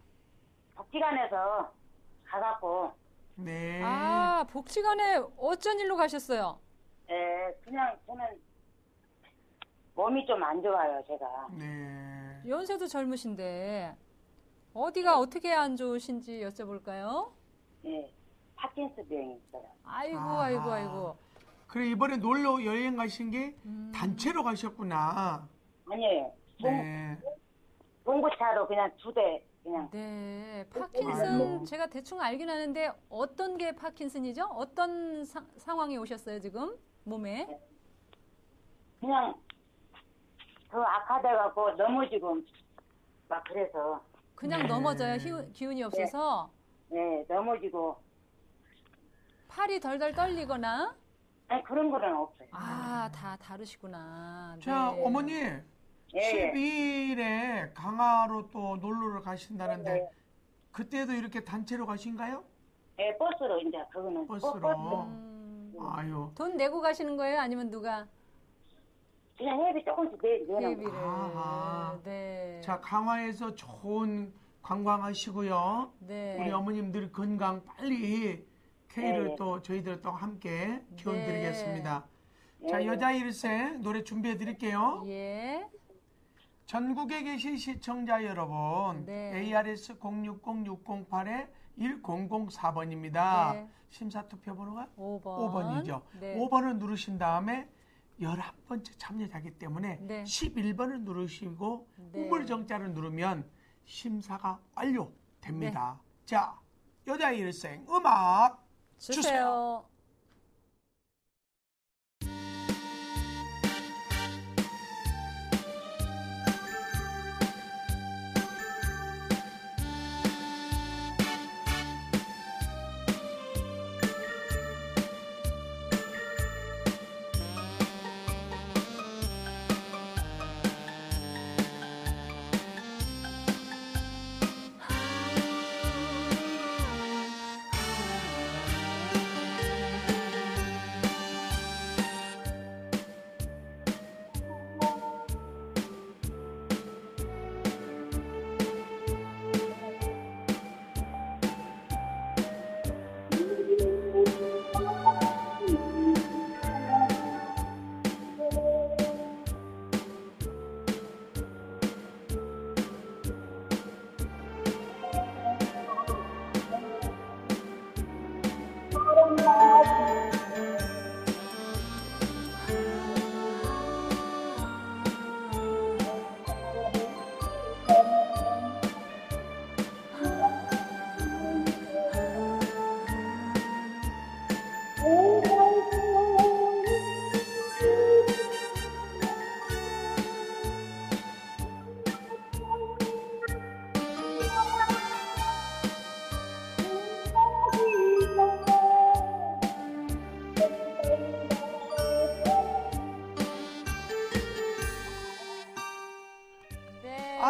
복지관에서 가갖고, 네. 아, 복지관에 어쩐 일로 가셨어요? 예, 그냥 저는 몸이 좀 안 좋아요, 제가. 네. 연세도 젊으신데 어디가 어떻게 안 좋으신지 여쭤볼까요? 예, 파킨스 병이 있어요. 아이고, 아하. 아이고, 아이고. 그래, 이번에 놀러 여행 가신 게 음. 단체로 가셨구나. 아니에요. 봉, 네. 봉구차로 그냥 두 대, 그냥. 네, 파킨슨 아이고. 제가 대충 알긴 하는데 어떤 게 파킨슨이죠? 어떤 사- 상황이 오셨어요, 지금? 몸에? 그냥 더 악화돼갖고 넘어지고 막 그래서. 그냥 네. 넘어져요, 히- 기운이 없어서? 네, 넘어지고. 팔이 덜덜 떨리거나? 아니, 그런 거는 없어요. 아, 다 다르시구나. 자, 네. 어머니. 예. 십이 일에 강화로 또 놀러를 가신다는데 네. 그때도 이렇게 단체로 가신가요? 예, 버스로 이제 그거는. 버스로. 버스로. 음, 아유. 돈 내고 가시는 거예요? 아니면 누가 그냥 회비 조금씩 내, 내는 거. 회비를? 아하. 네. 자, 강화에서 좋은 관광하시고요. 네. 우리 어머님 늘 건강 빨리 K를 네. 또 저희들 또 함께 기원 네. 드리겠습니다. 자, 네. 여자 일생 노래 준비해 드릴게요. 예. 전국에 계신 시청자 여러분, 네. 에이아르에스 공육공 육공팔 일공공사 번입니다. 네. 심사 투표 번호가 오 번. 오 번이죠. 네. 오 번을 누르신 다음에 열한 번째 참여자이기 때문에 네. 십일 번을 누르시고 네. 우물정자를 누르면 심사가 완료됩니다. 네. 자, 여자 일생 음악 주세요. 주세요.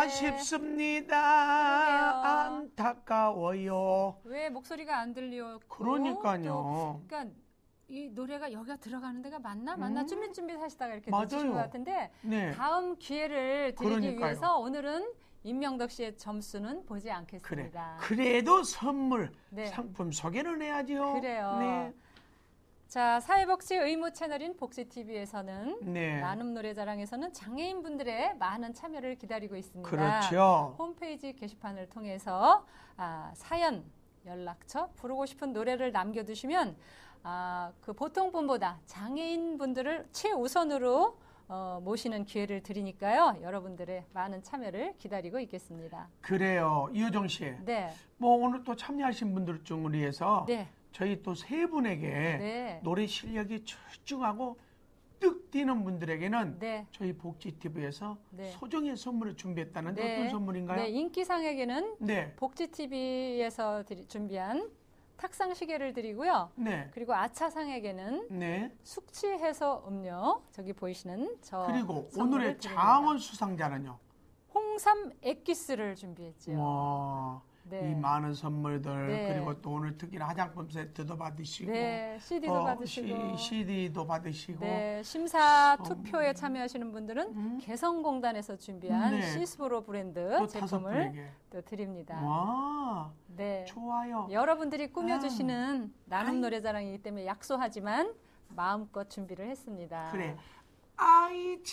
아쉽습니다. 안타까워요. 왜 목소리가 안 들리고 그러니까요. 또, 그러니까 이 노래가 여기가 들어가는 데가 맞나 맞나 음. 쭈밋쭈밋 하시다가 이렇게 맞아요. 놓치신 것 같은데 네. 다음 기회를 드리기 그러니까요. 위해서 오늘은 임명덕 씨의 점수는 보지 그래. 않겠습니다. 그래도 선물, 네. 상품 소개는 해야죠. 그래요. 네. 자, 사회복지 의무 채널인 복지티비에서는 네. 나눔 노래자랑에서는 장애인분들의 많은 참여를 기다리고 있습니다. 그렇죠. 홈페이지 게시판을 통해서 아, 사연, 연락처, 부르고 싶은 노래를 남겨두시면 아, 그 보통 분보다 장애인분들을 최우선으로 어, 모시는 기회를 드리니까요. 여러분들의 많은 참여를 기다리고 있겠습니다. 그래요. 이효정 씨. 네. 뭐 오늘 또 참여하신 분들 중을 위해서 네. 저희 또 세 분에게 네. 노래 실력이 출중하고 뚝 뛰는 분들에게는 네. 저희 복지티비에서 네. 소정의 선물을 준비했다는데 네. 어떤 선물인가요? 네, 인기상에게는 네. 복지티비에서 드리, 준비한 탁상 시계를 드리고요. 네. 그리고 아차상에게는 네. 숙취 해소 음료, 저기 보이시는 저 그리고 선물을 오늘의 드립니다. 장원 수상자는요. 홍삼 액기스를 준비했죠. 와, 네. 이 많은 선물들 네. 그리고 또 오늘 특히나 화장품 세트도 받으시고 네, 씨디도 어, 받으시고 시, 씨디도 받으시고 네, 심사 어, 투표에 참여하시는 분들은 개성공단에서 준비한 네. 시스브로 브랜드 또 다섯 제품을 분에게. 또 드립니다. 와, 네. 좋아요. 여러분들이 꾸며주시는 아. 나눔 아이. 노래자랑이기 때문에 약소하지만 마음껏 준비를 했습니다. 그래. 아이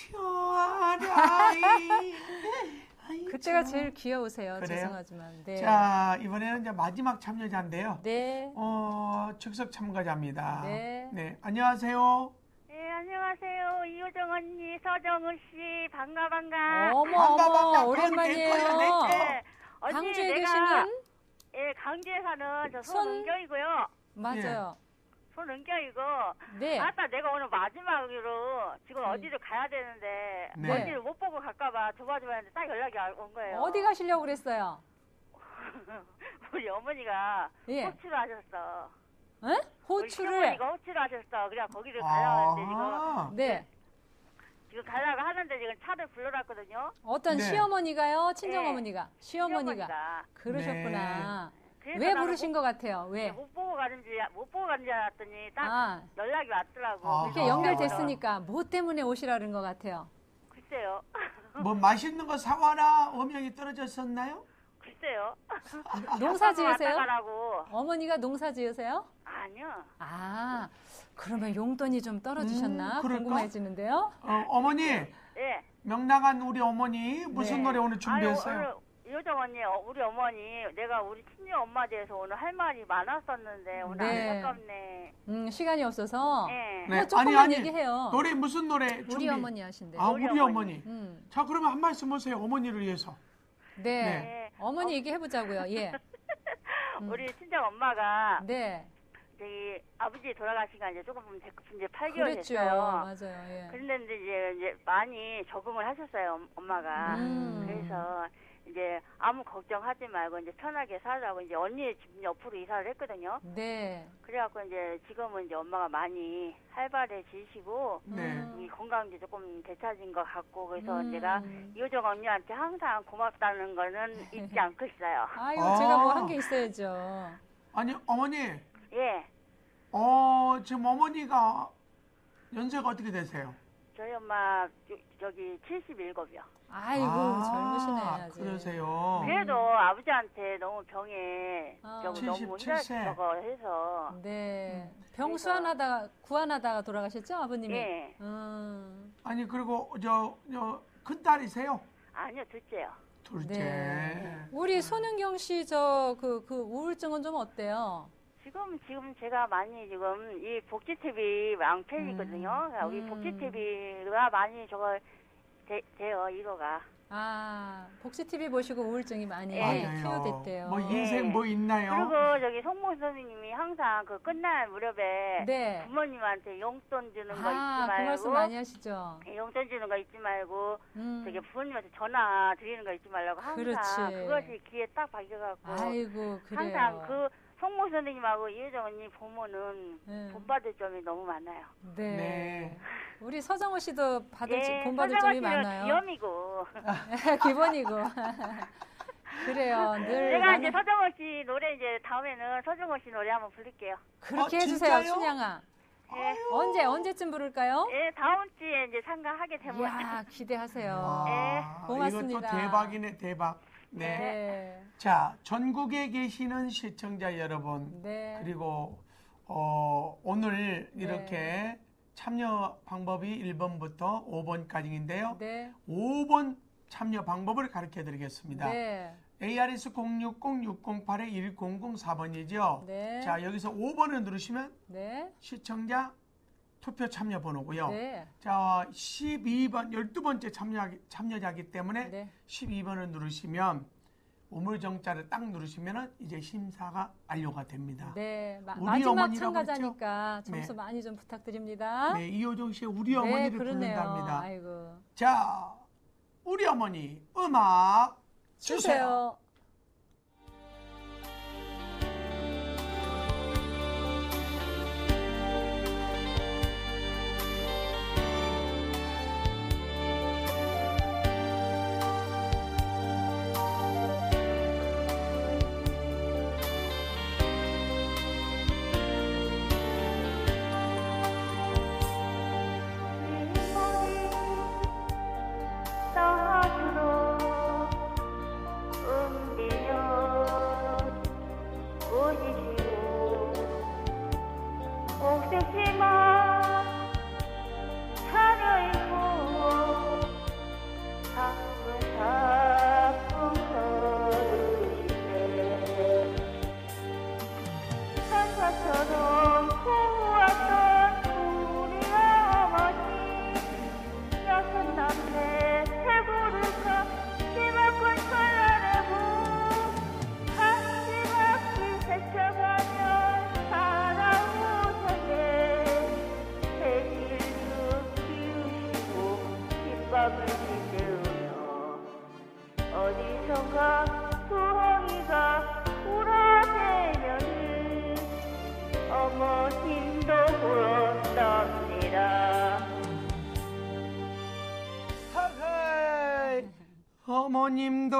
치어라 아이. 그때가 제일 귀여우세요. 그래요? 죄송하지만. 네. 자, 이번에는 이제 마지막 참여자인데요. 네. 어, 즉석 참가자입니다. 네. 네, 안녕하세요. 네, 안녕하세요. 이효정 언니, 서정우 씨, 반가, 반가. 어머, 반가, 어머, 반가. 오랜만이에요. 내 거야, 내 거. 네, 언니, 광주에 내가, 계시는? 예, 강주에 사는 저 손- 손은경이고요. 맞아요. 손은경이고. 네. 아따, 내가 오늘 마지막으로 지금 어디를 가야 되는데, 네. 언니를 못 보고 갈까봐 조바조바 했는데 딱 연락이 온 거예요. 어디 가시려고 그랬어요? 우리 어머니가 예. 호출을 하셨어. 에? 우리 호출을? 시어머니가 호출을 하셨어. 그냥 거기를 가려고 하는데 지금. 네. 지금 가려고 하는데 지금 차를 불러놨거든요. 어떤 네. 시어머니가요? 친정어머니가? 시어머니가. 시어머니가. 그러셨구나. 그래서 왜 나는 부르신 것 같아요? 왜? 못 보고 가는지 못 보고 가는 줄 알았더니 딱 아. 연락이 왔더라고. 아. 이렇게 연결됐으니까 뭐 때문에 오시라는 것 같아요? 글쎄요. 뭐 맛있는 거 사와라 어명이 떨어졌었나요? 글쎄요. 농사 지으세요? 왔다 가라고. 어머니가 농사 지으세요? 아니요. 아, 그러면 용돈이 좀 떨어지셨나? 음, 그럴까? 궁금해지는데요? 어, 어머니, 예. 명랑한 우리 어머니 무슨 네. 노래 오늘 준비했어요? 아유, 오늘 이효정 언니, 어, 우리 어머니, 내가 우리 친정 엄마 대해서 오늘 할 말이 많았었는데 오늘 네. 안타깝네. 음, 시간이 없어서. 네. 뭐 조금만 얘기해요. 노래 무슨 노래 우리 준비? 어머니 하신대요. 아, 우리, 우리 어머니. 어머니. 음. 자, 그러면 한 말씀 하세요. 어머니를 위해서. 네. 네. 어머니 얘기해보자고요. 예. 우리 친정 엄마가 네. 저기 아버지 돌아가신 가 이제 조금 됐고 이제 팔 개월 그랬죠. 됐어요. 맞아요. 예. 그런데 이제 이제 많이 적응을 하셨어요, 엄- 엄마가. 음. 그래서 이제 아무 걱정하지 말고 이제 편하게 살라고 이제 언니 집 옆으로 이사를 했거든요. 네. 그래갖고 이제 지금은 이제 엄마가 많이 활발해지시고 네. 이 건강도 조금 되찾은 것 같고 그래서 음. 제가 이효정 언니한테 항상 고맙다는 거는 잊지 않고 있어요. 아유, 아. 제가 뭐 한 게 있어야죠. 아니, 어머니, 예, 어, 지금 어머니가 연세가 어떻게 되세요? 저희 엄마 요- 저기 칠십칠이요. 아이고, 아, 젊으시네. 아직. 그러세요. 그래도 아버지한테 너무 병에 아. 좀 너무 칠십칠 세. 힘들어서 해서 네. 병수환하다가 구안하다가 돌아가셨죠, 아버님이? 예. 음. 아니, 그리고 저, 저 큰딸이세요? 아니요 둘째요. 둘째. 네. 우리 손은경 씨 저 그 그 우울증은 좀 어때요? 지금 지금 제가 많이 지금 이 복지 티비 왕팬이거든요. 음. 우리 음. 복지 티비가 많이 저거 돼, 돼요 이거가. 아, 복지티비 보시고 우울증이 많이 예. 치유됐대요. 뭐 인생 예. 뭐 있나요? 그리고 저기 송모 선생님이 항상 그 끝날 무렵에 네. 부모님한테 용돈 주는 거 잊지 아, 그 말고 말씀 많이 하시죠. 예, 용돈 주는 거 잊지 말고 음. 저기 부모님한테 전화 드리는 거 잊지 말라고 항상 그렇지. 그것이 귀에 딱 박혀갖고 아이고, 그래요. 항상 그 송모 선생님하고 이혜정 언니 보면은 네. 본받을 점이 너무 많아요. 네. 네. 우리 서정호 씨도 받을 예, 본받을 서정호 점이 씨는 많아요. 기염이고. 기본이고. 그래요. 늘 제가 많은- 이제 서정호 씨 노래 이제 다음에는 서정호 씨 노래 한번 부를게요. 그렇게 어, 해주세요, 진짜요? 춘향아. 예. 언제 언제쯤 부를까요? 예, 다음 주에 이제 참가하게 되면. 이야, 기대하세요. 아, 고맙습니다. 이것도 대박이네, 대박. 네. 네. 자, 전국에 계시는 시청자 여러분, 네. 그리고 어, 오늘 네. 이렇게 참여 방법이 일 번부터 오 번까지인데요. 네. 오 번 참여 방법을 가르쳐 드리겠습니다. 네. 에이아르에스 공육공 육공팔 일공공사 번이죠. 네. 자, 여기서 오 번을 누르시면 네. 시청자 투표 참여 번호고요. 네. 자, 십이 번, 열두 번째 참여, 참여자이기 때문에 네. 십이 번을 누르시면 우물정자를 딱 누르시면 이제 심사가 완료가 됩니다. 네. 마, 우리 마지막 어머니라고 참가자니까 그랬죠? 점수 네. 많이 좀 부탁드립니다. 네, 이호정 씨의 우리 네, 어머니를 그러네요. 부른답니다. 아이고. 자, 우리 어머니 음악 주세요. 주세요. 따주로 은비녀 오시시고 옥새심아 차려입고 사뿐사뿐 걸으시네 산사처럼 구웠던 우리 어머니 여섯 남매 세부를서 시바꾼 철라내고 한시바퀴 세쳐가며 살아오셨네 새길도 키우시고 김밥을 지새우며 어디선가 부엉이가 울어대면은 어머님도 울었답니다. 하하이, 어머님도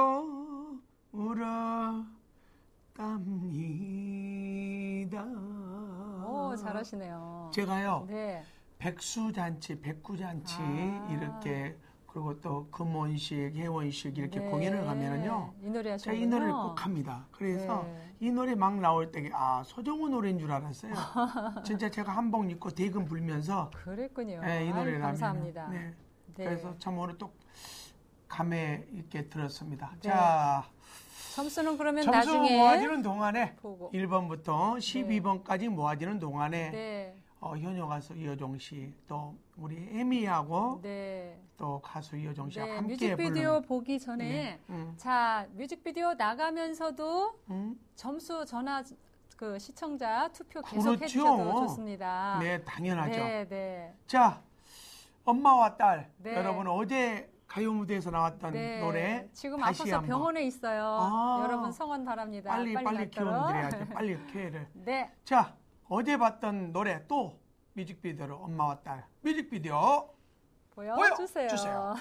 울었답니다. 오, 잘하시네요. 제가요, 네. 백수잔치, 백구잔치 아. 이렇게 그리고 또 금혼식, 회원식 이렇게 네. 공연을 가면은요. 이 노래 제가 이 하시는군요. 노래를 꼭 합니다. 그래서 네. 이 노래 막 나올 때 아, 서정호 노래인 줄 알았어요. 진짜 제가 한복 입고 대금 불면서 그랬군요. 네, 이 아유, 노래를 감사합니다. 하면은, 네. 네. 그래서 참 오늘 또 감회 있게 들었습니다. 네. 자, 점수는 그러면 점수 나중에 모아지는 동안에 보고. 일 번부터 십이 번까지 모아지는 동안에 네. 어, 현역 가수 이효정 씨, 또 우리 에미하고 네. 또 가수 이효정 씨와 네, 함께 뮤직비디오 부르는 보기 전에 네, 음. 자 뮤직비디오 나가면서도 음? 점수 전화 그 시청자 투표 계속 그렇죠. 해주셔도 좋습니다. 네, 당연하죠. 네, 네. 자, 엄마와 딸 네. 여러분 어제 가요 무대에서 나왔던 네. 노래 지금 다시 아파서 한번. 병원에 있어요. 아. 여러분 성원 바랍니다. 빨리 빨리 낫도록. 키워드려야죠. 빨리 케어를. 네. 자, 어제 봤던 노래 또 뮤직비디오로 엄마와 딸 뮤직비디오 보여주세요. 보여주세요.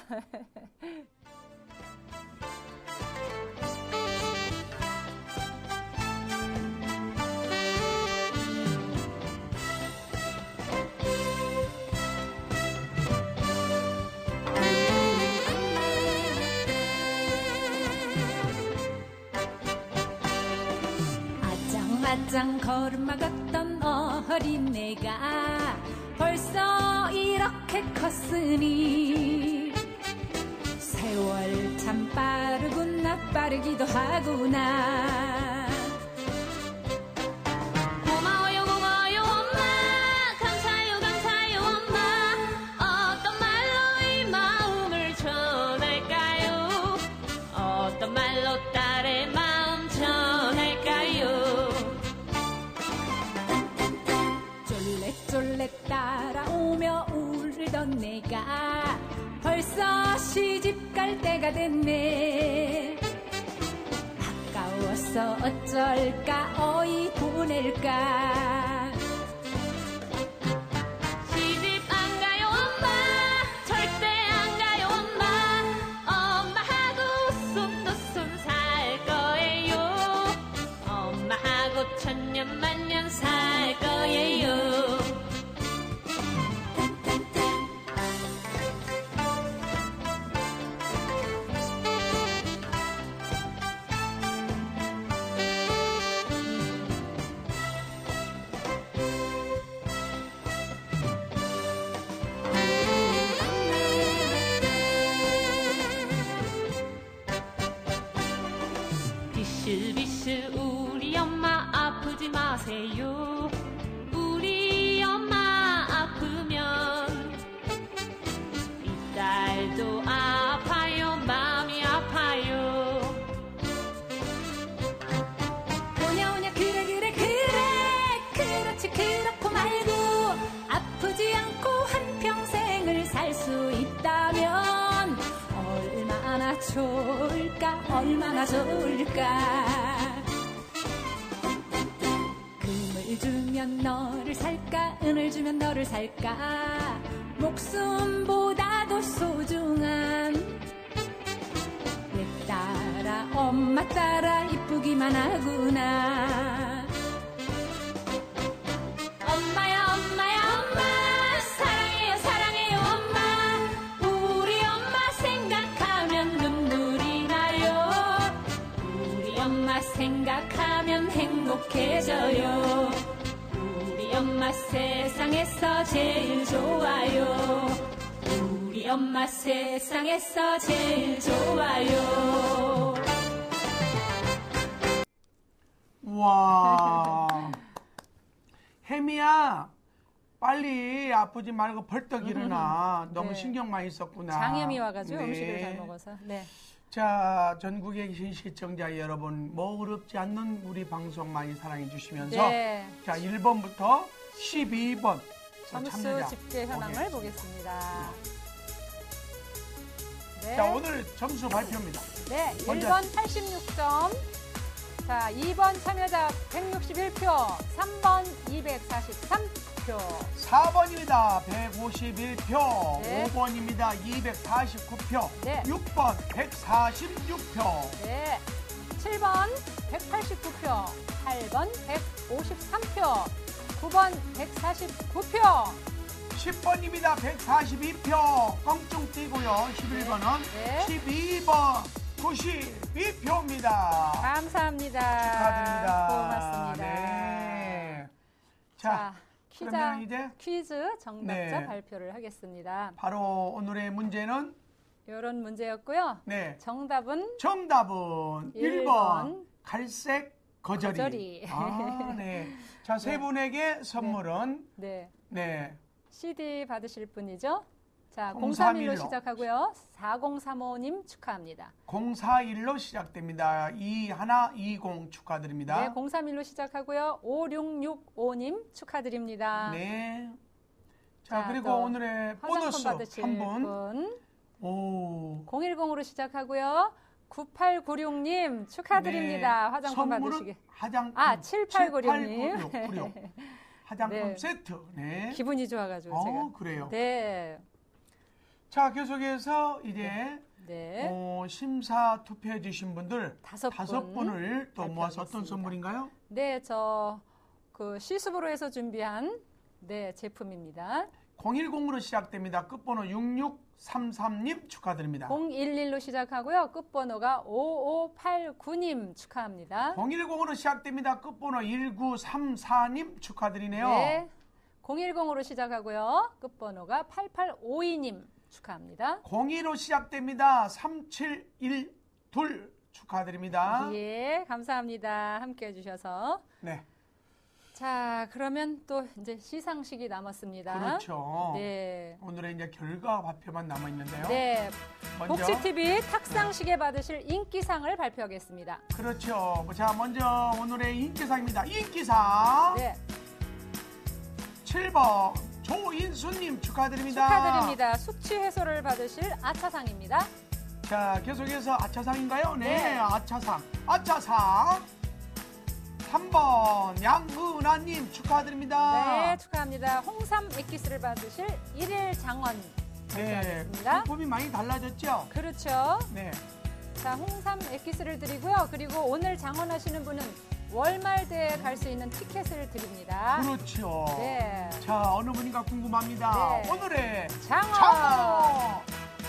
아짱아짱 걸음마 걷던 어린애가 벌써 이렇게 컸으니 세월 참 빠르구나 빠르기도 하구나. 고마워요 고마워요 엄마 감사해요 감사해요 엄마 어떤 말로 이 마음을 전할까요 어떤 말로 딸의 마음 전할까요 쫄래쫄래 따라오며 울던 내가 벌써 시집 갈 때가 됐네. 아까워 미워서 어쩔까 어이 보낼까 시집 안 가요 엄마 절대 안 가요 엄마 엄마하고 웃음웃음 살 거예요 엄마하고 천년 만년 살 거예요 비실비실 우리 엄마 아프지 마세요 우리 엄마 아프면 이 딸도 아파요 마음이 아파요 오냐 오냐 그래 그래 그래 그렇지 그렇고 말고 아프지 않고 한평생을 살 수 있다면 얼마나 좋을까 얼마나 좋을까 금을 주면 너를 살까 은을 주면 너를 살까 목숨보다도 소중한 내 딸아 엄마 따라 이쁘기만 하구나 엄마야 엄마야 엄마 사랑해요 사랑해요 엄마 우리 엄마 생각하면 눈물이 나요 우리 엄마 생각하면 행복해져요 우리 엄마 세상에서 제일 좋아요 우리 엄마 세상에서 제일 좋아요 와. 혜미야, 빨리 아프지 말고 벌떡 일어나. 너무 네. 신경 많이 썼구나. 장염이 와가지고 네. 음식을 잘 먹어서. 네. 자, 전국에 계신 시청자 여러분, 뭐 어렵지 않는 우리 방송 많이 사랑해 주시면서 네. 자, 일 번부터 십이 번 점수 참여자 집계 현황을 보게. 보겠습니다. 네. 자, 오늘 점수 발표입니다. 네, 먼저. 일 번 팔십육 점. 자, 이 번 참여자 백육십일 표, 삼 번 이백사십삼 표. 사 번입니다. 백오십일 표. 네. 오 번입니다. 이백사십구 표. 네. 육 번 백사십육 표. 네. 칠 번 백팔십구 표, 팔 번 백오십삼 표, 구 번 백사십구 표. 십 번입니다. 백사십이 표. 껑충 뛰고요. 십일 번은 네. 십이 번 구십이 표입니다. 감사합니다. 축하드립니다. 고맙습니다. 네. 자, 자, 퀴즈, 그러면 이제 퀴즈 정답자 네. 발표를 하겠습니다. 바로 오늘의 문제는 이런 문제였고요. 네. 정답은 정답은 일 일 번 번 갈색 거저리. 거저리. 아, 네. 자, 세 네. 분에게 선물은 네. 네. 씨디 받으실 분이죠. 자, 공삼일로. 공삼일로 시작하고요. 사공삼오 님 축하합니다. 공사일로 시작됩니다. 이일이공 축하드립니다. 네, 공삼일로 시작하고요. 오육육오 님 축하드립니다. 네. 자, 자, 그리고 또 오늘의 화장품 보너스 받으실 한 분. 분. 오. 공일공으로 시작하고요. 구팔구육 님 축하드립니다. 네. 화장품 선물은 받으시게. 화장품 아, 칠팔구육 님. 칠팔구육. 화장품 네. 세트. 네. 기분이 좋아가지고 어, 제가. 그래요. 네. 자, 계속해서 이제 네. 어, 심사 투표해 주신 분들 다섯 다섯 분 분을 또 모아서 어떤 발표하겠습니다. 선물인가요? 네, 저 그 시습으로 해서 준비한 네 제품입니다. 공일공으로 시작됩니다. 끝번호 육육삼삼 님 축하드립니다. 공일일로 시작하고요. 끝번호가 오오팔구 님 축하합니다. 공일공으로 시작됩니다. 끝번호 일구삼사 님 축하드리네요. 네. 공일공으로 시작하고요. 끝번호가 팔팔오이 님 축하합니다. 공이로 시작됩니다. 삼칠일이 축하드립니다. 예, 감사합니다. 함께 해주셔서. 네. 자, 그러면 또 이제 시상식이 남았습니다. 그렇죠. 네. 오늘의 이제 결과 발표만 남아 있는데요. 네. 먼저 복지티비 탁상식에 받으실 인기상을 발표하겠습니다. 그렇죠. 자, 먼저 오늘의 인기상입니다. 인기상 네. 칠 번 조인수님 축하드립니다. 축하드립니다. 숙취 해소를 받으실 아차상입니다. 자, 계속해서 아차상인가요? 네, 네. 아차상. 아차상. 삼 번 양은아님 축하드립니다. 네, 축하합니다. 홍삼 액기스를 받으실 일일 장원 네, 발표하겠습니다. 상품이 많이 달라졌죠? 그렇죠. 네. 자, 홍삼 액기스를 드리고요. 그리고 오늘 장원하시는 분은 월말대에 갈 수 있는 티켓을 드립니다. 그렇죠. 네. 자, 어느 분인가 궁금합니다. 네. 오늘의 장원. 장원.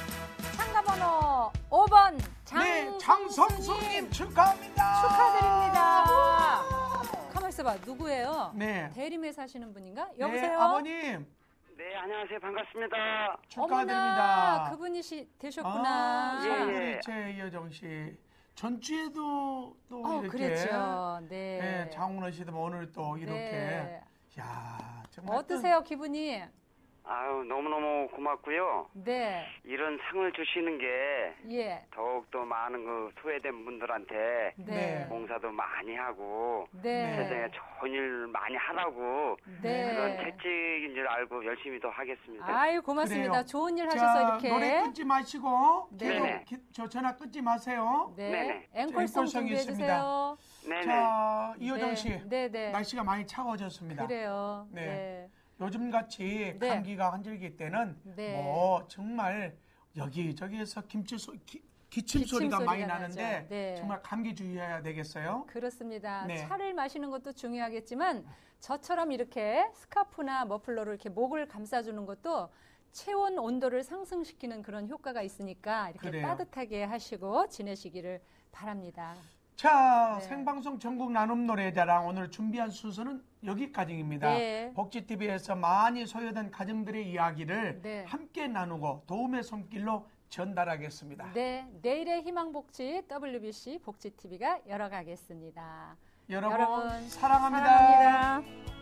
참가번호 오 번 네, 장성수님 장성수님 축하합니다. 축하드립니다. 가만 있어봐. 누구예요? 네. 대림에 사시는 분인가? 여보세요? 네, 아버님. 네, 안녕하세요. 반갑습니다. 축하드립니다. 어머나, 그분이 시, 되셨구나. 아, 예, 예. 선두리째 이여정 씨. 전주에도 또 어, 이렇게 그랬죠. 네. 네, 장훈하시더니 오늘 또 이렇게. 네. 야, 정말 어떠세요, 기분이? 아유, 너무너무 고맙고요. 네. 이런 상을 주시는 게 예. 더욱더 많은 그 소외된 분들한테 네. 봉사도 많이 하고 네. 세상에 좋은 일 많이 하라고 네. 그런 채찍인 줄 알고 열심히 더 하겠습니다. 아유, 고맙습니다. 그래요. 좋은 일 자, 하셔서 이렇게. 노래 끊지 마시고 네. 계속 네네. 기- 저 전화 끊지 마세요. 네. 네네. 앵콜송 앵콜송이 준비해 주세요. 네네. 자, 이여정 네. 씨. 네, 네. 날씨가 많이 차가워졌습니다. 그래요. 네. 네. 요즘 같이 네. 감기가 한절기 때는 네. 뭐 정말 여기저기에서 김치 소, 기, 기침, 기침 소리가 많이 소리가 나는데 나죠. 네. 정말 감기 주의해야 되겠어요. 그렇습니다. 네. 차를 마시는 것도 중요하겠지만 저처럼 이렇게 스카프나 머플러로 이렇게 목을 감싸주는 것도 체온 온도를 상승시키는 그런 효과가 있으니까 이렇게 그래요. 따뜻하게 하시고 지내시기를 바랍니다. 자, 네. 생방송 전국 나눔 노래자랑 오늘 준비한 순서는 여기까지입니다. 네. 복지티비에서 많이 소외된 가정들의 이야기를 네. 함께 나누고 도움의 손길로 전달하겠습니다. 네, 내일의 희망복지 더블유비씨 복지티비가 열어가겠습니다. 여러분, 여러분 사랑합니다. 사랑합니다.